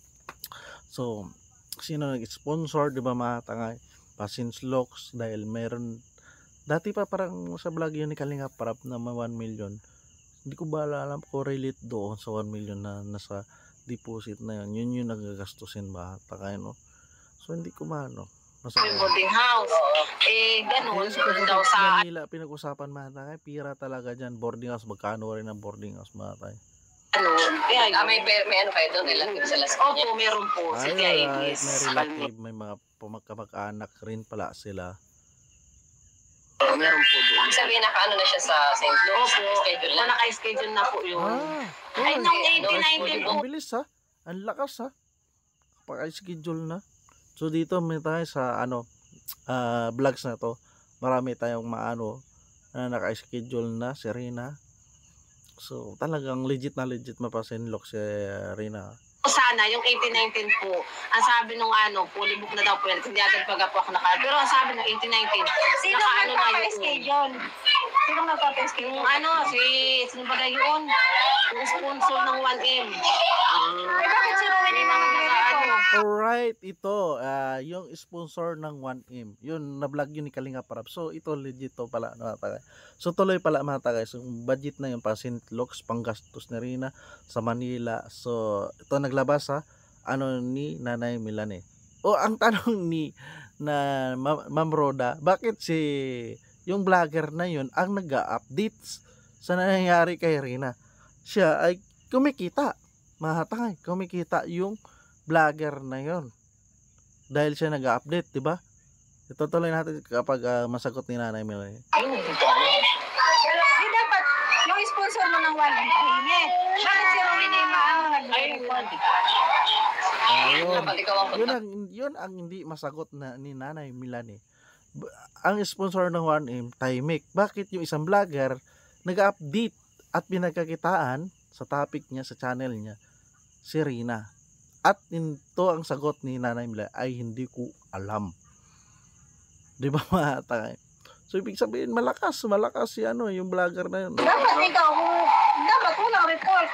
So sino nag-sponsor, di ba mga tay? Pasins Locks, dahil meron dati pa parang sa vlog yun ni Kalinga Prab na one million. Hindi ko ba alam ko relate doon sa one million na nasa deposit na yun. Yun yung nagagastusin ba tay, no? So hindi ko maano. yung boarding house. Eh, ganun. Yes, kasi daw sa sa... Manila pinag-usapan mga tay, pira talaga dyan. Boarding house, magkano rin ang boarding house mga tay? Ano, kaya ah, may, may ano kayo doon? Relative sa Las Piñas? Opo, meron po. Si Ay, Tia alright, Igis. may relative, may mga pamagkamag-anak rin pala sila. Meron po doon. Ibig sabihin, naka-ano na siya sa Saint Louis? Opo. Schedule Kung na. naka-schedule na po yun. Ah, Ay, nung eighteen nineteen po. ang bilis ha. Ang lakas ha. Kapag schedule na. So dito may tayo sa ano, uh, vlogs na to. Marami tayong maano na naka-schedule na si Rina. So talagang legit na legit mapasinlok si uh, Rina. Sana, yung eighteen nineteen po, ang sabi nung ano, fully book na daw po yan. Hindi agad pag po ako naka. Pero ang sabi nung eighteen nineteen, Sino naka-ano na yun. nagpapa-schedule? Sino Yung nagpapa-schedule? ano, si, sino ba na yun? Yung sponsor ng one M. Ay, bakit si Rowan yung mga ano, Alright, ito uh, yung sponsor ng one M. Yun na-vlog yun ni Kalinga Prab. So ito legit to pala mga tagay. So tuloy pala mga tagay. So budget na yung pa Saint Locks, panggastos ni Rina sa Manila. So ito naglabas ha, ano ni Nanay Milane. O ang tanong ni na Ma- Ma'am Roda, bakit si yung vlogger na yun ang nag-updates sa nangyayari kay Rina? Siya ay kumikita. Mga tagay, kumikita yung vlogger na yon dahil siya nag-update, di ba? Itutuloy natin kapag uh, masagot ni Nanay Milane. Di dapat, yung sponsor mo ng one M tahimik. Bakit si Rowan yung mga nag-report? Ayun. Dapat ikaw ang Yun ang yun ang hindi masagot na ni Nanay Milane. B- Ang sponsor ng one M, Timik. Bakit yung isang vlogger nag-update at pinagkakitaan sa topic niya sa channel niya si Rina? At ito ang sagot ni Nanay Milane ay hindi ko alam. Di ba mga tay? So ibig sabihin malakas, malakas si ano yung vlogger na yun. Dapat ikaw, dapat walang report.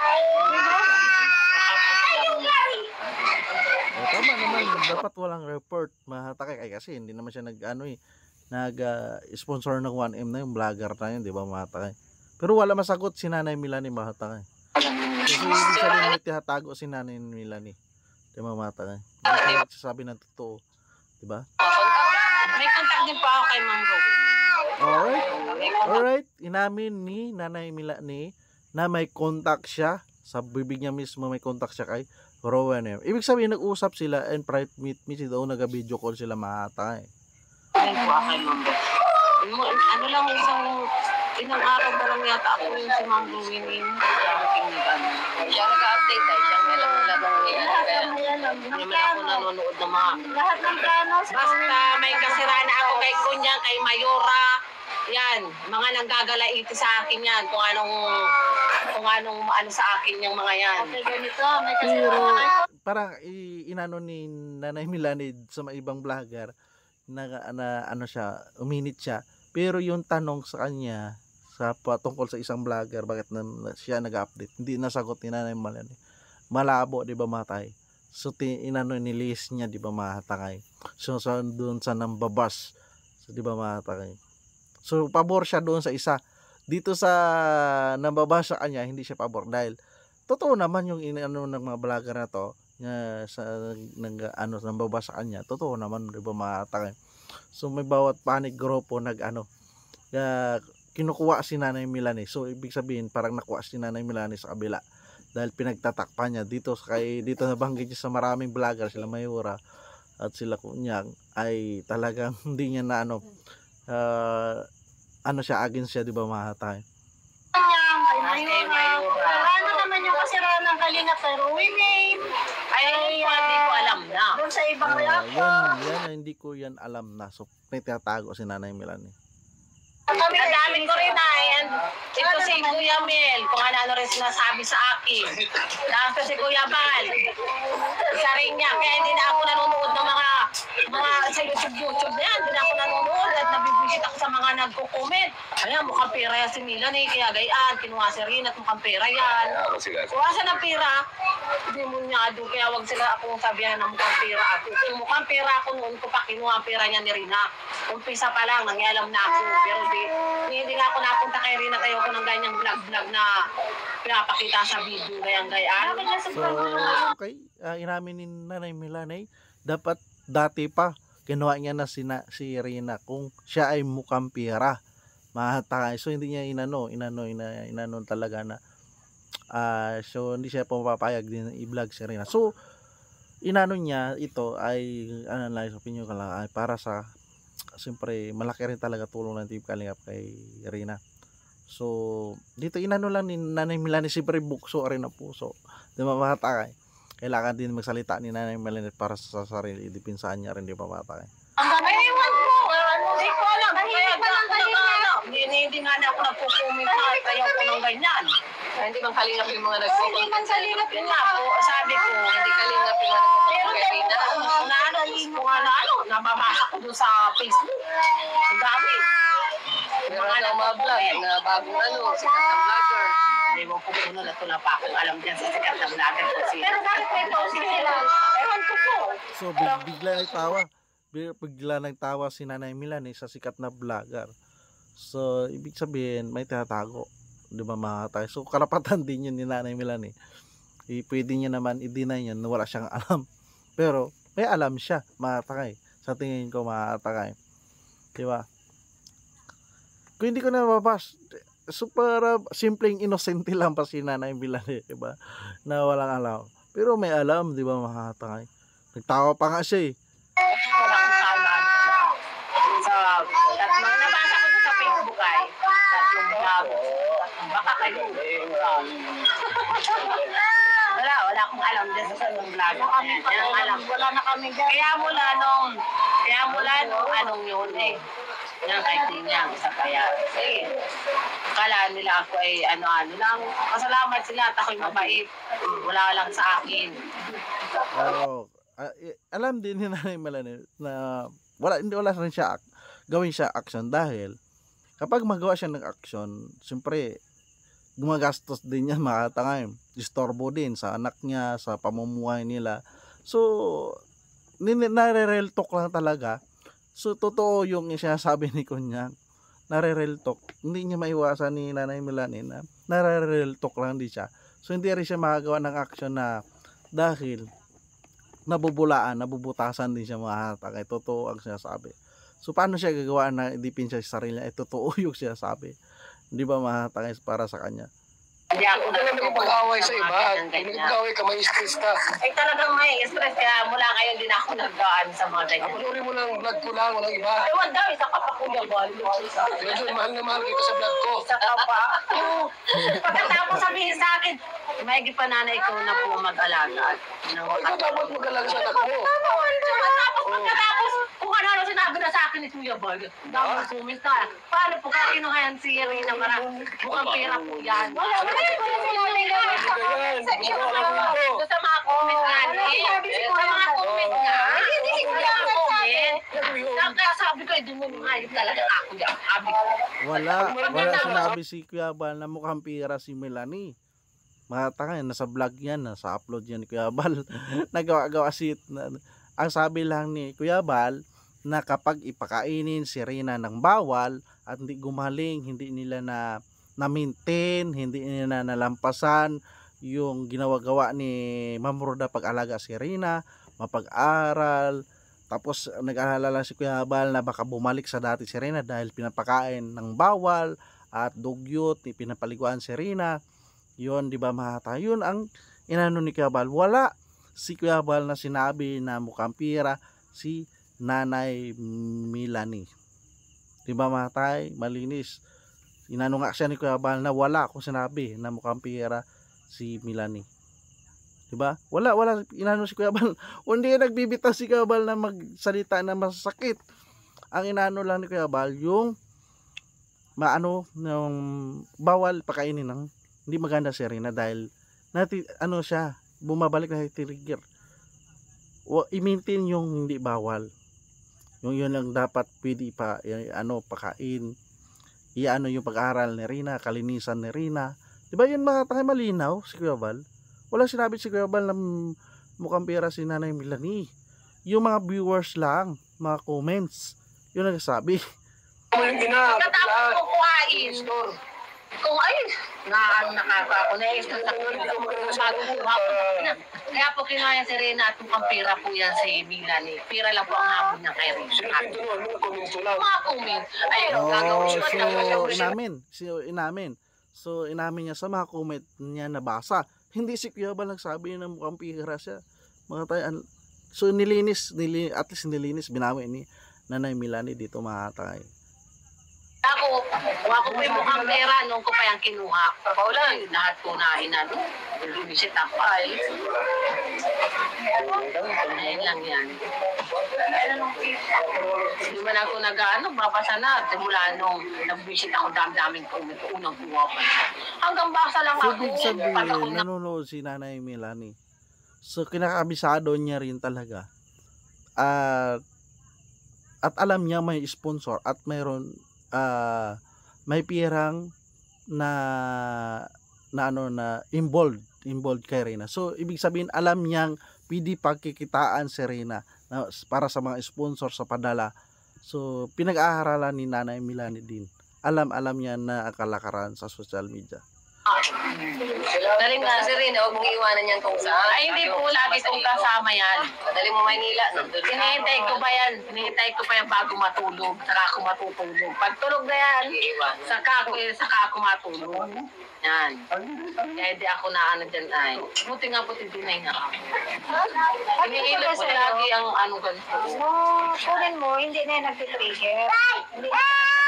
O, tama naman, dapat walang report mga takay ay kasi hindi naman siya nag ano eh nag uh, sponsor ng one M na yung vlogger na yun, di ba mga takay? Pero wala masagot si Nanay Milane mga takay. Kasi hindi sabihin may tihatago si Nanay Milane. Di ba mga takay? Hindi siya nagsasabi ng totoo, di ba? may contact din po ako kay Ma'am Robin. Alright. Alright, inamin ni Nanay Milane na may contact siya, sa bibig niya mismo may contact siya kay Rowan M. Ibig sabihin nag-usap sila and private meet meet daw, nag-video call sila mahata eh. Ayun po ako kay Ma'am Robin. Yung- Ano lang isang, ilang araw ba lang yata ako yung si Ma'am Robin yung darating na gano'n. Siya nag-update ay siya may alam wala nang Lahat kaya. ng alam, Hindi ng naman ako plano. nanonood ng mga Lahat ng plano. basta may kasiraan na ako kay Kunya, kay Mayora. Yan, mga nanggagalaiti sa akin yan. Kung anong, kung anong ano sa akin yung mga yan. Okay, ganito. May Pero kasalanan. parang i- inano ni Nanay Milane sa mga ibang vlogger na, na ano siya, uminit siya. Pero yung tanong sa kanya sa patungkol sa isang vlogger, bakit na, na siya nag-update, hindi nasagot ni Nanay Milane. Malabo, di ba matay? So ti, inano ni list niya, di ba mahatangay? So sa doon sa nambabas, so, di ba mahatangay? So pabor siya doon sa isa. Dito sa nambabas sa kanya, hindi siya pabor dahil totoo naman yung inano ng mga vlogger na to, na sa nang ano nambabas sa kanya, totoo naman, di ba mahatangay? So may bawat panic grupo nag ano, uh, kinukuha si Nanay Melanie. So ibig sabihin parang nakuha si Nanay Melanie sa kabila dahil pinagtatakpan niya dito kay dito nabanggit niya sa maraming vlogger, sila Mayura at sila Kunyang, ay talagang hindi niya na ano uh, ano siya, against siya, di ba mga tayo? Kay Mayura. Ano naman yung kasiraan ng Kalinga pero name? Ay, hindi ko alam na. Doon sa ibang Uh, reaction. yan, yan, hindi ko yan alam na. So may tinatago si Nanay Melanie. Ang dami ko rin na. Ayan. Ito si Kuya Mel. Kung ano-ano rin sinasabi sa akin. Tapos ko si Kuya Bal. Isa rin niya. Kaya hindi na ako nanonood ng mga mga sa YouTube YouTube na yan. Hindi na ako nanonood at nabibisit ako sa mga nagko-comment. Ayan, mukhang pera yan si Milan eh. Kaya gayaan, kinuha si Rin at mukhang pera yan. Kuha siya ng pera. Hindi mo niya doon. Kaya wag sila akong sabihan ng mukhang pera ako. Kung mukhang pera ako noon ko pa kinuha ang pera niya ni Rina. Umpisa pa lang, nangialam na ako. Pero di, hindi nga ako napunta kay Rina. Tayo ko ng ganyang vlog-vlog na pinapakita sa video. Gayang-gayaan. So okay, uh, inamin ni Nanay Melanie, dapat dati pa kinuha niya na si, na, si Rina kung siya ay mukhang pera. Mahatay. So hindi niya inano, inano, ina, inano talaga na uh, so hindi siya pumapayag din i-vlog si Rina. So inano niya ito ay ano lang sa opinion ko lang ay para sa siyempre malaki rin talaga tulong ng Team Kalingap kay Rina. So dito inano lang ni Nanay Melanie, siyempre bukso rin ang puso. Di ba mahatay? Kailangan din magsalita ni Nanay Melanie para sa sarili, idipinsahan niya rin, di ba mahatay? Ay, ewan ko. Hindi ko alam. Kaya ano, hindi nga na ako nagpo-comment na tayo ko ng ganyan. Hindi man kalingap yung mga nagpo-comment. Hindi man kalingap Yun nga po, sabi ko, hindi kalingap yung mga nagpo-comment kay Rina. Kung na ano, kung ano, ano, nababasa ko doon sa Facebook. Ang dami. Yung mga nagpo-comment na bagong ano, sikat na vlogger. Ewan ko po na natula pa akong alam dyan sa sikat na vlogger. Pero bakit may posting sila? Ewan ko po. So big, bigla nagtawa. Big- Bigla nagtawa si Nanay Melanie sa sikat na vlogger. So ibig sabihin may tinatago, di ba mga tayo? So karapatan din yun ni Nanay Melanie. I, pwede niya naman i-deny yun na wala siyang alam. Pero may alam siya, mga takay. Sa tingin ko mga takay. Di ba? Kung hindi ko na mabas, super uh, simpleng inosente lang pa si Nanay Melanie, di ba? Na walang alam. Pero may alam, di ba mga takay? Nagtawa pa nga siya eh. Wala akong kaalaman sa tatlong nabasa ko sa Facebook ay tatlong vlog. Baka kayo. Wala, wala akong alam dyan sa tatlong vlog. Yan alam. Wala na kami dyan. Kaya mula nung, kaya mula nung anong yun eh. Yan kay Tinyang sa kaya. Eh, akala nila ako ay ano-ano lang. Pasalamat sila at ako'y mabait. Wala lang sa akin. Oo. Ah, eh, alam din ni Nanay Melanie na wala hindi wala rin siya ak- gawin siya action dahil kapag magawa siya ng action, siyempre gumagastos din niya mga tangay, disturbo din sa anak niya, sa pamumuhay nila. So nare-real talk lang talaga. So totoo yung sinasabi ni Kunyang, nare-real talk. Hindi niya maiwasan ni Nanay Melanie na nare-real talk lang din siya. So hindi rin siya makagawa ng action na dahil nabubulaan, nabubutasan din siya mga takay. Totoo ang sinasabi. So paano siya gagawa na idipin siya sa sarili niya? Eh, totoo yung sinasabi. Hindi ba mga takay para sa kanya? Hindi ako Huwag ka lang nakipag-away sa iba. Kung nakipag-away ka, may stress ka. Ay talagang may stress kaya mula ngayon din ako nagdaan sa mga ganyan. Panurin mo lang vlog ko lang, walang iba. Ay, wag daw, isa ka pa kuya Bal. Medyo mahal na mahal kita sa vlog ko. Isa ka pa. Pagkatapos sabihin sa akin, may pananay ko na po mag-alaga. Ikaw dapat mag-alag sa anak mo. Tapos pagkatapos, kung ano-ano sinabi na sa akin ni Kuya Bal, dami comment na. Paano po kaya kinuhayan si Rina marang mukhang pera po yan. Wala, wala, wala sila nila. Sa iyo, Doon sa mga comment ani, sa mga comment nga, hindi ko lang comment. Kaya sabi ko, doon mo nga, yung talaga ako yan. Sabi ko. Wala, wala sinabi si Kuya Bal na mukhang pira si Melanie. Mga tangay, nasa vlog yan, nasa upload yan ni Kuya Bal. Nagawa-gawa si na, ang sabi lang ni Kuya Bal na kapag ipakainin si Rina ng bawal at hindi gumaling, hindi nila na na-maintain, hindi nila nalampasan yung ginawa-gawa ni Ma'am Roda pag-alaga si Rina, mapag-aral, Tapos nag-alala lang si Kuya Bal na baka bumalik sa dati si Rina dahil pinapakain ng bawal at dugyot, pinapaliguan si Rina. Yun, di ba mga tatay? Yun ang inano ni Kuya Bal. Wala si Kuya Bal na sinabi na mukhang pira si Nanay Melanie. Di ba mga tatay? Malinis. Inano nga siya ni Kuya Bal na wala akong sinabi na mukhang pira si Melanie. Diba? Wala, wala, inano si Kuya Bal. Hindi nagbibitaw si Kuya Bal na magsalita na masakit. Ang inano lang ni Kuya Bal, yung maano, yung bawal pakainin ng hindi maganda si Rina dahil nati, ano siya, bumabalik na trigger. I-maintain yung hindi bawal. Yung yun lang dapat pwede pa, ano, pakain. I-ano yung pag-aaral ni Rina, kalinisan ni Rina. Diba yun mga tayo malinaw si Kuya Bal? Wala sinabi si Kuya Bal na mukhang pera si Nanay Melanie. Yung mga viewers lang, mga comments, yun ang sabi. Katapos ko kuhain. Kung ay, na ano nakaka ako, na-extra sa kaya po kinaya si Rina at mukhang pera po yan si Melanie. Pera lang po ang habon niya kay Rina. Mga comment. Ayun, Oh, so inamin. So inamin. So inamin niya sa mga comment niya nabasa. Hindi si Kuya Bal nagsabi na mukhang pira siya. Mga tayo, so nilinis, nilinis, at least nilinis, binawi ni Nanay Melanie dito mga tayo. Ako, kung ako po yung mukhang pera nung ko pa yung kinuha. Wala, lahat po na inano. Visit ako ay. Ayun lang yan. Hindi man ako nag-ano, babasa na. Simula nung nag-visit ako, dami-daming comment. Unang kuha pa. Hanggang basa lang So ako. big sabihin, nanonood si Nanay Melanie. So kinakabisado niya rin talaga. At at alam niya may sponsor at mayroon uh, may pirang na na ano na involved involved kay Rina. So ibig sabihin alam niyang pwede pagkikitaan si Rina na, para sa mga sponsor sa padala. So pinag-aaralan ni Nanay Melanie din. Alam-alam niya na ang kalakaran sa social media. Daling nga si Rina, huwag mong iwanan yan kung saan. Ay, hindi po lagi kong kasama yan. Daling mo Maynila. Hinihintay ko pa yan. Hinihintay ko pa yan bago matulog. Saka ako matutulog. Pag tulog na yan, saka ako, saka ako matulog. Yan. Kaya hindi ako na ano dyan ay. Buti nga po tinay nga ako. Hinihilip ko lagi ang ano ganito. No, kunin mo, hindi na yan nag-trigger. Hindi na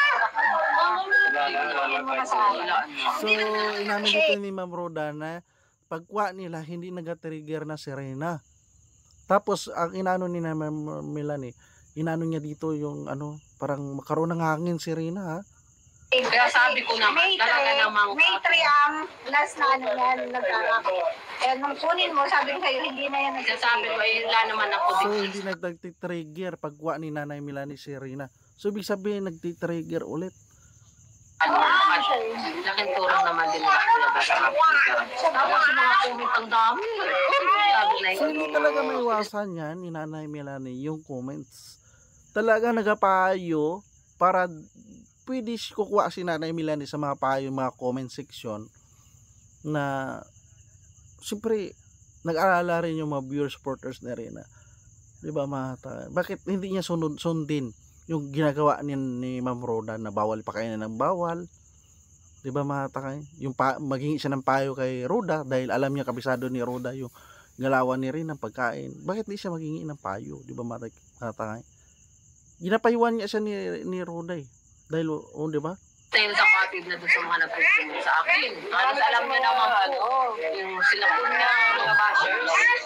So inamin dito ni Ma'am Roda na pagkuha nila hindi nag-trigger na si Rina. Tapos ang inano ni Ma'am Melanie, inano niya dito yung ano, parang makaroon ng hangin si Rina ha. Kaya sabi ko naman, May talaga three, namang may three ang last na ano yan, nag-anak. Kaya nung kunin mo, sabi ko sa'yo, hindi na yan sabi ko, eh, wala naman ako So dito. hindi nag-trigger pagkuha ni Nanay Melanie si Rina. So ibig sabihin nag-trigger ulit. Ano naman, laking turong naman din mga kuya basta tapos mga comment ang dami. Sabi na So hindi talaga may iwasan yan ni Nanay Melanie yung comments. Talaga nagapayo para pwede kukuha si Nanay Melanie sa mga payo, mga comment section na siyempre nag-aalala rin yung mga viewers, supporters na rin na, di ba mga ta- bakit hindi niya sunod, sundin yung ginagawa ni, ni Ma'am Roda na bawal pakainin ng bawal, di ba mga takay? Yung pa, maghingi siya ng payo kay Roda dahil alam niya kabisado ni Roda yung galawan ni rin ng pagkain. Bakit di siya maghingi ng payo, di ba mga takay? Ginapayuan niya siya ni, ni Roda eh. Dahil, oh, di ba? tayo sa kapatid na doon sa mga nagpupunod sa akin. Halos alam niya naman po, yung sila po niya, mga bashers.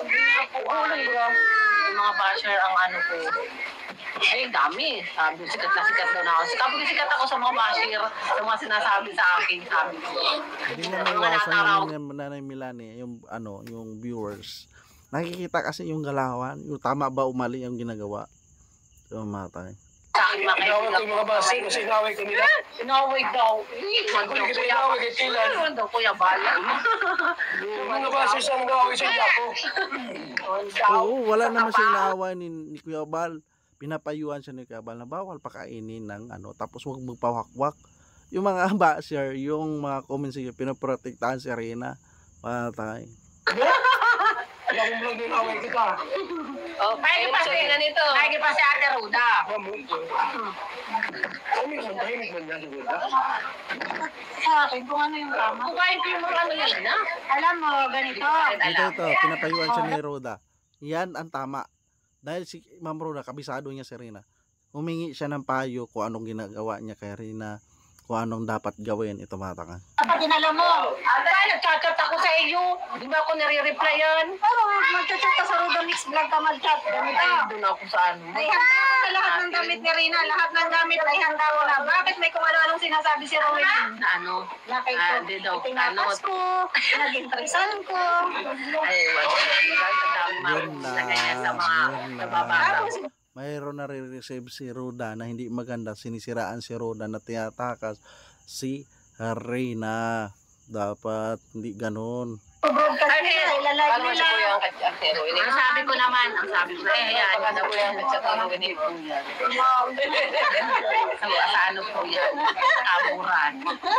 Yung mga basher ang ano po. Ay, dami. Sabi, sikat na sikat daw na ako. Sabi ko, sikat ako sa mga basher, sa mga sinasabi sa akin, sabi ko. Hindi na may iwasan yung Nanay Melanie, yung, ano, yung viewers. Nakikita kasi yung galawan, yung tama ba umali yung ginagawa. Yung matay. Sa akin mga Inaway kaibigan ko yung mga base kasi inaway ko nila. Inaway daw. Iwan daw, Hindi kita kuya. inaway kay Tilan. Iwan daw, kuya Bala. Yung mga base sa nangaway sa Japo. Oo, wala naman siya inaaway ni, ni Kuya Bal. Pinapayuan siya ni Kuya Bal na bawal pakainin ng ano, tapos huwag magpawakwak. Yung mga basher, yung mga comments niya, pinaprotektahan si Rina. Patay. Wala akong vlog yung away kita. Oh, kaya pa si nito. Kaya pa si Ate Ruda. Tahimik man, tahimik man yan siguro. Sa akin, kung ano yung tama. Kukain ko yung mga ano yan, ha? Alam mo, ganito. Ito, ito, pinapayuan siya ni Roda. Yan ang tama. Dahil si Ma'am Roda, kabisado niya si Rina. Humingi siya ng payo kung anong ginagawa niya kay Rina, kung anong dapat gawin. Ito mga tanga. Dapat dinala mo. Ate, nagkakat ako sa iyo. Di ba ako nare-replyan? Pero magchat-chat ka sa Rudo Mix Vlog ka mag-chat. Ganito. Ay, doon ako sa ano. Ay, handa ko na lahat ng gamit ni Rina. Lahat ng gamit ay handa ko na. Bakit may kung ano-anong sinasabi si Rowena? Na ano? Nakay ko. Ah, di daw. Ano? Tinapas ko. Nag-interesan ko. Ay, wala. Ang dami mga Yun na, na ganyan sa mga yun na. nababasa. Tapos, Mayroon na re-receive si Roda na hindi maganda. Sinisiraan si Roda na tinatakas si Rina. Dapat hindi ganun. broadcast nila. Ilalike Ano nila. siya po yung katsatero? Ang sabi ko naman, ang sabi ko, eh, hayaan nyo na po yung katsatero. Hindi po yan. Sa sa ano po yan? Kamuran.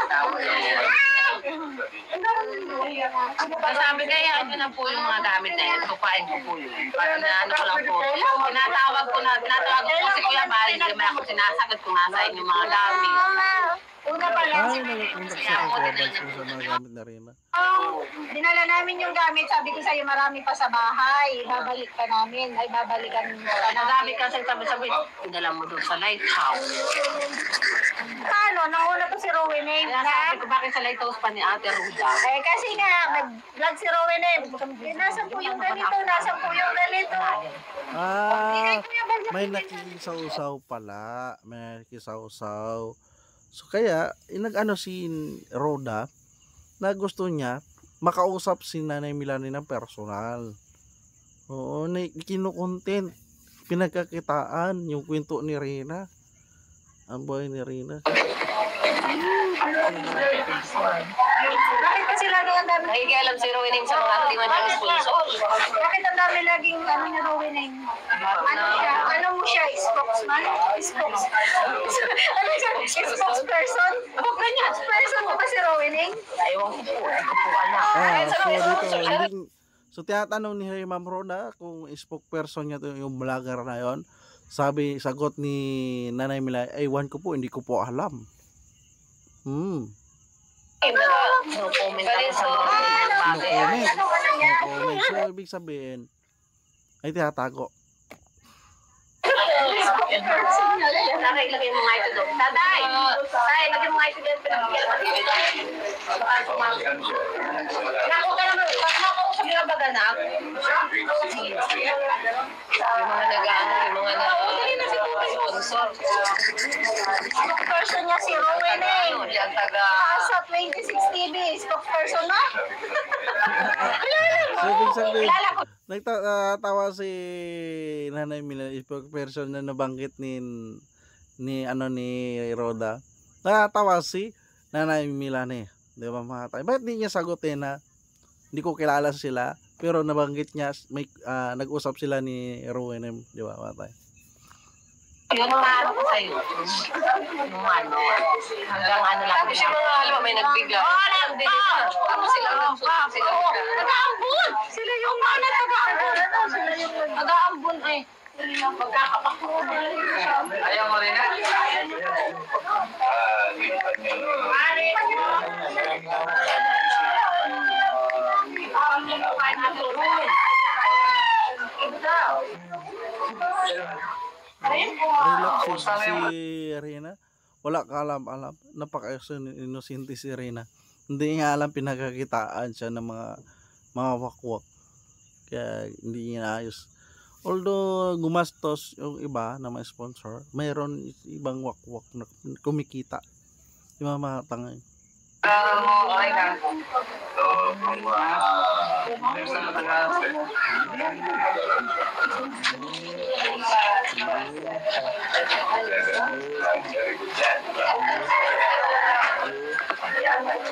Sabi ko, hayaan nyo na po yung mga gamit na yan. Kupain ko po yun. Parang na ano ko lang po. Tinatawag ko na, tinatawag ko po si Kuya Bali. Hindi naman ako sinasagot kung nasa inyo mga gamit. Una pa lang. Ay, nagpunta siya sa Kuwabag sa mga gamit na Rina. Oh, dinala namin yung gamit. Sabi ko sa'yo, marami pa sa bahay. Babalik ka namin. Ay, babalikan mo ka Ang namin. dami kasi sabi-sabi, pinala mo doon sa lighthouse. Paano? Nauna pa si Rowena eh. Kaya sabi ko, bakit sa lighthouse pa ni Ate Ruda? Eh, kasi nga, nag-vlog si Rowena eh. Eh, Nasaan po yung ganito? Nasaan po yung ganito? Ah, may nakikisaw-saw pala. May nakikisaw-saw. So kaya, inag-ano si Roda na gusto niya makausap si Nanay Milani ng personal. Oo, na kinukontent. Pinagkakitaan yung kwento ni Rina. Ang buhay ni Rina. Bakit kasi lagi ang dami? Nakikialam si Rowena sa mga atingan ng sponsor. Bakit ang dami laging ano ni Rowena eh? Ano siya? Ano mo siya? Spokesman? Spokes... ano siya? Spokesperson? Oh, ganyan. Spokesperson mo ba si Rowena? Ewan ko po, hindi ko po alam. Ah, so dito, hindi, so tinatanong ni Ma'am Roda kung spokesperson niya to, yung vlogger na yon. Sabi, sagot ni Nanay Milay, ay, wan ko po, hindi ko po alam. Hmm. No comment ako sa mga No bagay. comment. No comment. So, ibig sabihin, ay tinatago. Nakilagay mo nga ito doon. Tatay! Tatay, lagay mo nga ito doon. Pinagkikita Nako ka naman. Pag nakausap nila ba ganak? Yung mga nag-ano, yung mga na... Dali na si Pupi sponsor. Spokesperson niya si Rowena eh. Ano, diyan taga... Sa twenty-six T V, spokesperson na? So, ibig sabihin, Kilala ko. nagtatawa si Nanay Milay, spokesperson na nabanggit ni ni ano ni Roda. Natatawa si Nanay Milani. Di ba mga tayo? Bakit di niya sagutin na hindi ko kilala sila, pero nabanggit niya, may ah, nag-usap sila ni Rowan, di ba mga tayo? Yun ang ano ko sa'yo. Yung ano. Hanggang ano lang. Tapos yung mga alam, may nagbigay. Oo, nagbigay. Tapos sila nagsusunod sila. Nag-aambun! Sila yung mga nag-aambun. Nag-aambun eh. Magkakapakulo. Ayaw mo rin na? Ah, lipat niyo. Relax si, si Rina. Wala ka alam-alam. Napaka-inosente si Rina. Hindi niya alam pinagkakitaan siya ng mga mga wakwak. Kaya hindi niya ayos. Although gumastos yung iba na mga sponsor, mayroon ibang wakwak na kumikita. Yung mga tangay. Okay na. So, kung there's na nag-answer.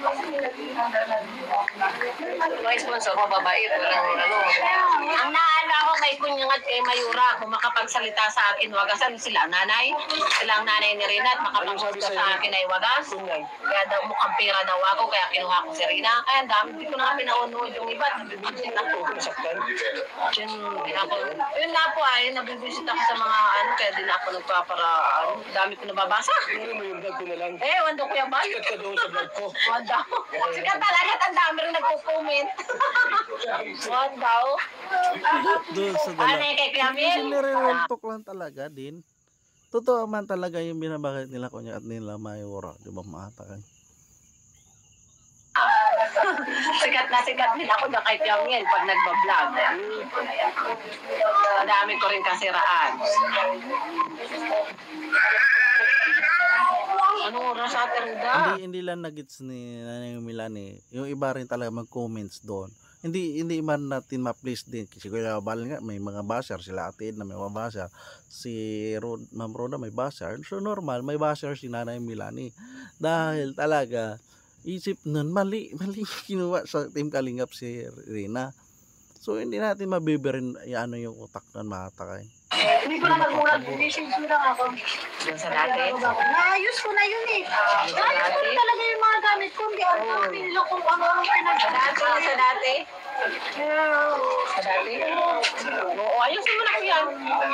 Mga sponsor, mababait. Walang ano. Ang naano, ako kay Kunyang at kay Mayura kung makapagsalita sa akin wagas. Ano sila? Nanay? Sila ang nanay ni Rina at makapagsalita sa akin ay wagas. Kaya daw mukhang pera daw ako kaya kinuha ko si Rina. Ay, ang dami. Hindi ko na nga pinaunood yung iba. Nabibisit ako. Yun, ako. Yun nga po ay, nabibisit ako sa mga ano. Kaya din ako nagpapara. Ano, dami ko nababasa. Ano mo yung vlog ko na lang? Eh, wando ko yung bal. Sikat ka doon sa vlog ko. Wanda. Sikat talaga. Ang dami rin nagko-comment. Wanda. Doon sa Ano dala. yung kay Camille? Nire-rentok lang talaga din. Totoo man talaga yung binabakit nila Kunya at nila Mayura. Di ba maatakan? Sikat na sikat din ako na kay Camille pag nagbablog. Madami ko rin kasiraan. Ano oras sa Teruda? Hindi hindi lang nagits ni Nanay Milani. Yung iba rin talaga mag-comments doon. Hindi hindi man natin ma-please din kasi Kuya Bal nga may mga basher sila atin na may mga basher. Si Rod, Ma'am Roda may basher. So normal may basher si Nanay Milani. Dahil talaga isip nun mali mali kinuha sa Team Kalingap si Rina. So hindi natin mabibirin ano yung utak nun matakay. Hindi ko na nagmulat. Fishing ko lang ako. Yun sa dati. Naayos ko na yun eh. Naayos ko na talaga yung mga gamit ko. Hindi ako pinilo kung ano ang Sa pinag- dati, sa dati. Sa dati. Oo, ayusin mo na ko yan.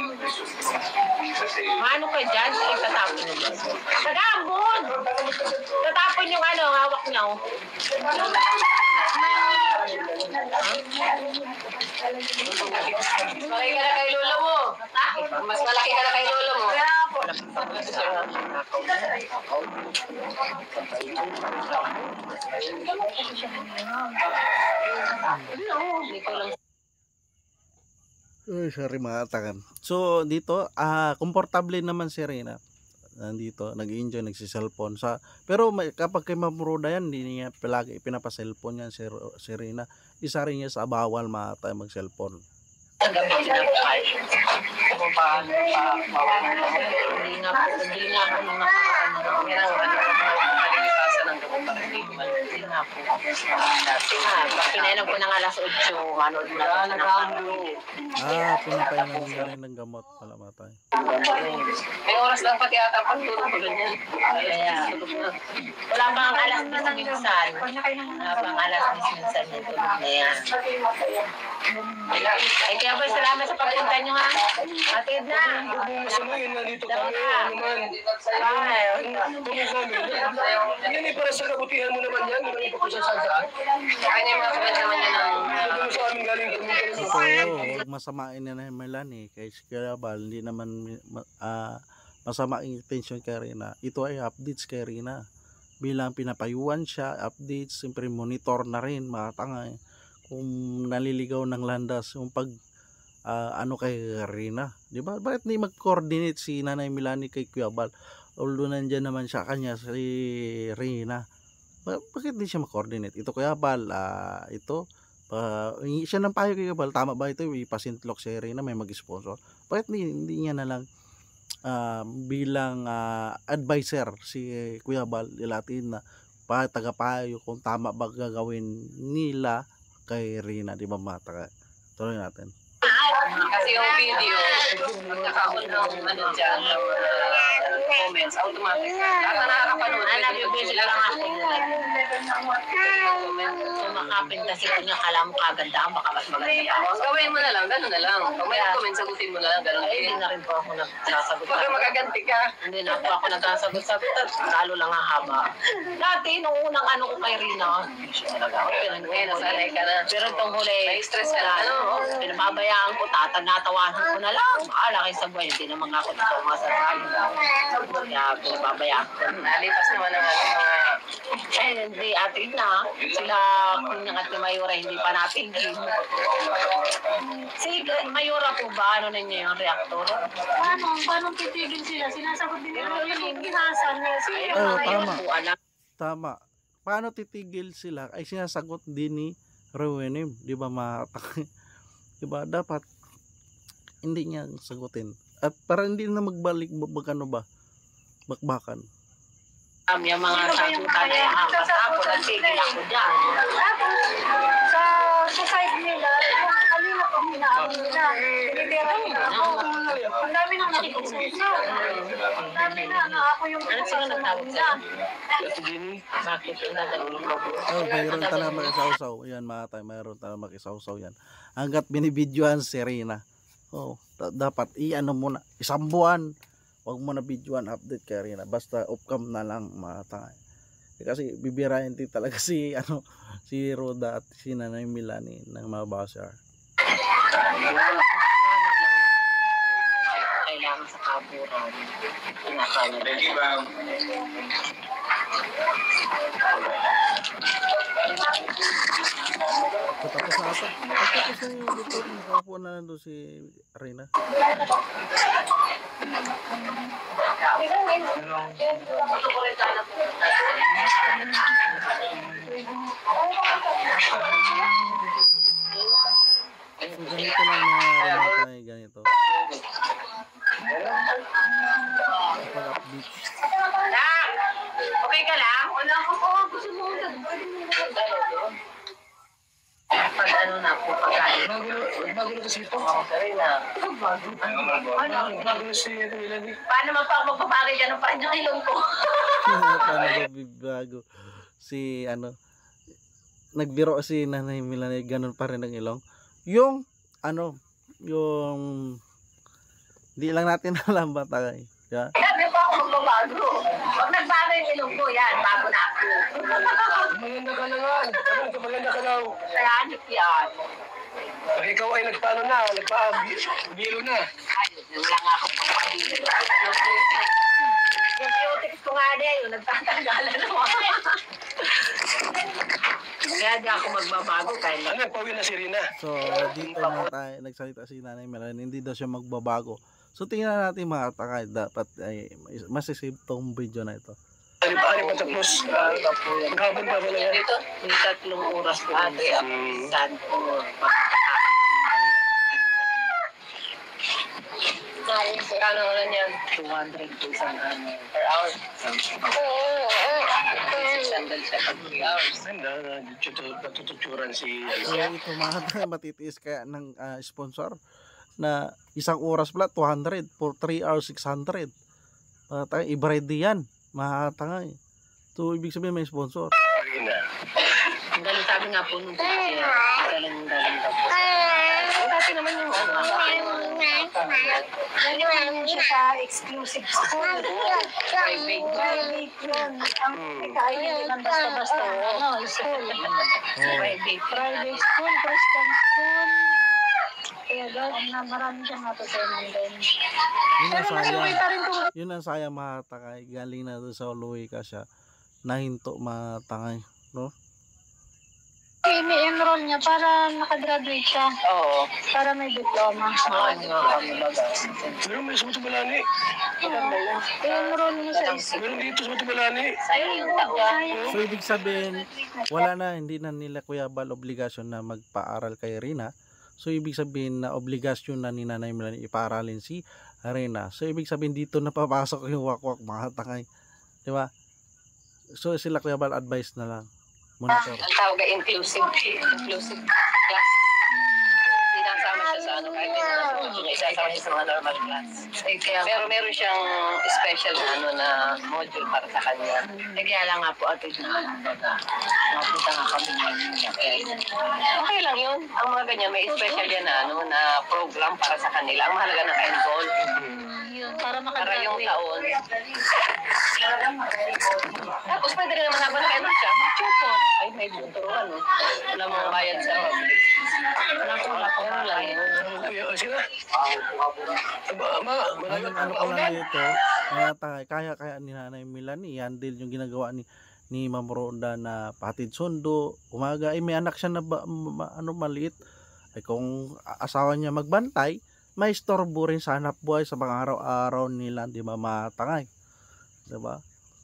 Maano ka dyan? Ay, tatapon mo dyan. Tagambon! Tatapon yung ano, hawak niya. Oh. Malaki ka na kay lola mo. Mas malaki ka na kay lola mo. Hindi ko lang. Uy, sorry mga atakan. So dito, ah komportable naman si Rina. Nandito, nag-enjoy, nagsi-cellphone sa pero may, kapag kay Ma'am Roda yan, hindi niya palagi pinapa-cellphone yan si, si Rina. Isa rin niya sa bawal mga tayo mag-cellphone. Hindi nga po, hindi nga po mga kalilikasan ng gamot para hindi ko hindi nga po. Ah, pag pinainom ko ng alas otso, manood mo na nag-aambo. Ah, pinapainom niya rin ng gamot pala mga tayo. May oras lang pati ata pagtulog ko ganyan. Kaya, wala bang alas bis minsan. Wala bang alas bis minsan yung tulog na yan. Ay, kaya po, salamat sa pagpunta nyo ha. Atid na. Gusto mo yun, nandito kami. Ano man. Tulog namin. Yan eh, para sa kabutihan mo naman yan. Hindi naman kung saan saan. Kaya yung mga comment naman yan ng... Hindi mo sa amin galing kumita. Ito, huwag masamain na na Melanie kay si Kuya Bal, hindi naman uh, masama ang intention kay Rina. Ito ay updates kay Rina. Bilang pinapayuan siya, updates, siyempre monitor na rin, mga tanga eh. Kung naliligaw ng landas yung pag uh, ano kay Rina, di ba? Bakit hindi mag-coordinate si Nanay Milani kay Kuya Bal? Although nandiyan naman siya kanya si Rina. Ba bakit hindi siya mag-coordinate? Ito Kuya Bal, uh, ito uh, siya ng payo kay Kuya Bal, tama ba ito? Ipasintlok si Rina, may mag-sponsor. Bakit hindi, hindi niya na lang uh, bilang uh, advisor si Kuya Bal ilatin na pa tagapayo kung tama ba gagawin nila kay Rina, di ba mata? Tuloy natin. Kasi yung video, nagkakaon ng ano dyan, ng uh, comments, automatic. Lahat na nakakapanood. Ah, nabibigil lang ako. Kung makapinta si Kunya, kala mo kagandaan, baka mas maganda. Gawin mo na lang, gano'n na lang. Kung may comment, sagutin mo na lang, gano'n. Ay, hindi na rin po ako nagsasagot. Baka magaganti ka. Hindi na po ako nagsasagot-sagot at lalo lang ang haba. Dati, nung unang ano ko kay Rina, talaga ako pinag-uwi, nasanay ka na. Pero itong huli, may-stress ka na. Ano, pinababayaan ko, tatanatawanan ko na lang. Maala kayo sa buhay, hindi naman ako dito masasabi. Kaya pinababayaan ko. Nalipas naman ang ano, mga... Eh, hindi, atin na. Sila, Kunyang at Mayura, hindi pa natigil. Si Mayura po ba, ano ninyo yung reactor? Paano? Paano titigil sila? Sinasagot din nila yun. Ginasan niya. Sino Oh, na yun? tama. Tama. Paano titigil sila? Ay sinasagot din ni Rewenim, di ba matak? Di ba dapat hindi niya sagutin. At para hindi na magbalik bagano ba? Bakbakan. Um, yung mga sagutan na yung apat ako, nagsigil ako dyan. Tapos, sa, sa side nila, yung kanina pang hinaano nila. Tinitira nila ako. Ang dami nang nakikisusa. Ang dami na na ako yung pinagsasamaan nila. Bakit? Oh, mayroon talaga makisawsaw. Yan mga tayo, mayroon talaga makisawsaw yan. Hanggat binibidyohan si Rina. Oh, dapat i-ano muna, isang buwan. Huwag mo na videoan update kay Rina. Basta off-cam na lang mga tayo. Eh, kasi bibirahin din talaga si ano si Roda at si Nanay Milani ng mga basher. Kailangan sa kaburan. Pinakano. Thank you, ma'am. Tapos na ata. Tapos na yung dito. Nakaupo na nandun si Rina. So ganito lang mga Rina tayo, ganito. Kapag update. Okay ka lang? Wala ko po. Gusto mo. Pag ano na po, pagkain. Bago na kasi ito. Okay na. Ano? Bago na si Melanie. Paano man pa ako magpapagay ka ng parang ilong ko? Paano ba bibago? Si ano, nagbiro si Nanay Milani, ganun pa rin ang ilong. Yung, ano, yung, di lang natin alam ba tayo. Yeah. Sabi pa ako magbabago. Pag nagbago yung ilong ko, yan, bago na ako. Maganda ka na nga. Sabi ka, maganda ka daw. Kaya hanip yan. Pag ikaw ay nagpaano na, nagpa-biro na. Ay, wala nga akong pagpapagil. Yung cutics ko nga din, yung nagtatanggalan mo. Kaya di ako magbabago kahit Ano, pauwi na si Rina. So, dito na tayo, nagsalita si Nanay Milani, hindi daw siya magbabago. So, tingnan natin mga takay, dapat ay masisave tong video na ito. Ano pa, ano pa tapos? Maghapon pa pala yan. dito, may tatlong oras ko ate ako saan ko Kano na yan? two hundred isang ano per hour. Sandal siya pag three hours. Natututuran si... So, ito mga takay, matitiis kaya ng ah, sponsor na isang oras pala, two hundred, for three hours, six hundred. Mga takay, i-bride yan, mga takay. So, ibig sabihin may sponsor. Rina. Ang galing sabi nga po nung teacher, galing galing daw po. Dati naman yung ano, Ganyan siya sa exclusive school. private. Private yun. Ang ikaw yun ang basta-basta ano, school. Private. Private school, Christian school. Kaya doon na marami siyang natutunan din. Yun ang Pero mas okay sayang. pa rin kung Yun ang sayang mga takay. Galing na doon sa Uluwi ka siya. Nahinto mga takay. No? ini-enroll niya para nakagraduate siya. Oo. Para may diploma. Mga nga kami baga. Pero may sa Matubalani. I-enroll niya sa school. Meron dito sa Matubalani. Sayang yung taon. So ibig sabihin, wala na, hindi na nila Kuya Bal obligasyon na magpaaral kay Rina. So ibig sabihin na obligasyon na ni Nanay Milani ipaaralin si Rina. So ibig sabihin dito na papasok yung wakwak mga takay. Di ba? So sila Kuya Bal advice na lang. Monitor. Ang tawag ay inclusive. Inclusive class. Sinasama siya sa ano kahit hindi na module. Isasama siya sa mga normal class. Pero meron siyang special na ano na module para sa kanya. Eh kaya lang nga po atin na mapunta nga kami ngayon. Okay lang yun. Ang mga ganyan may special yan na ano na program para sa kanila. Ang mahalaga na enroll. Para Para yung makagraduate. taon. Tapos pwede rin naman habang kaya siya. Mag-tutor. Ay, may tuturuan. No? Wala mong bayad sa public. Wala po, wala po. Wala lang yun. Kuya, o sila? Aba, ama, Ang ano ko lang dito, mga takay, kaya kaya ni Nanay Milani, handle yung ginagawa ni ni Ma'am Roda na patid sundo, umaga, ay may anak siya na ba, ma, ano maliit, ay kung asawa niya magbantay, may istorbo rin sa hanap buhay sa mga araw-araw nila, di ba mga takay? Di ba?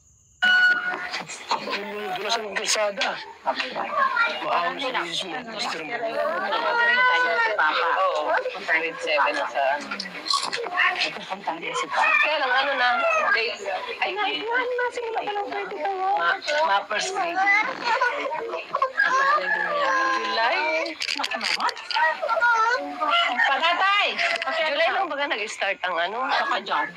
Doon sa kalsada. Maawa sa mismo. Mister mo. Papa. Oo. Grade seven na sa ano. Si Papa. Kaya lang ano na. Grade. Ay, grade. Sige pa lang pwede ka. Ma, ma first grade. First grade niya. Yun July? Patatay! July lang baga nag-start ang ano? Saka dyan.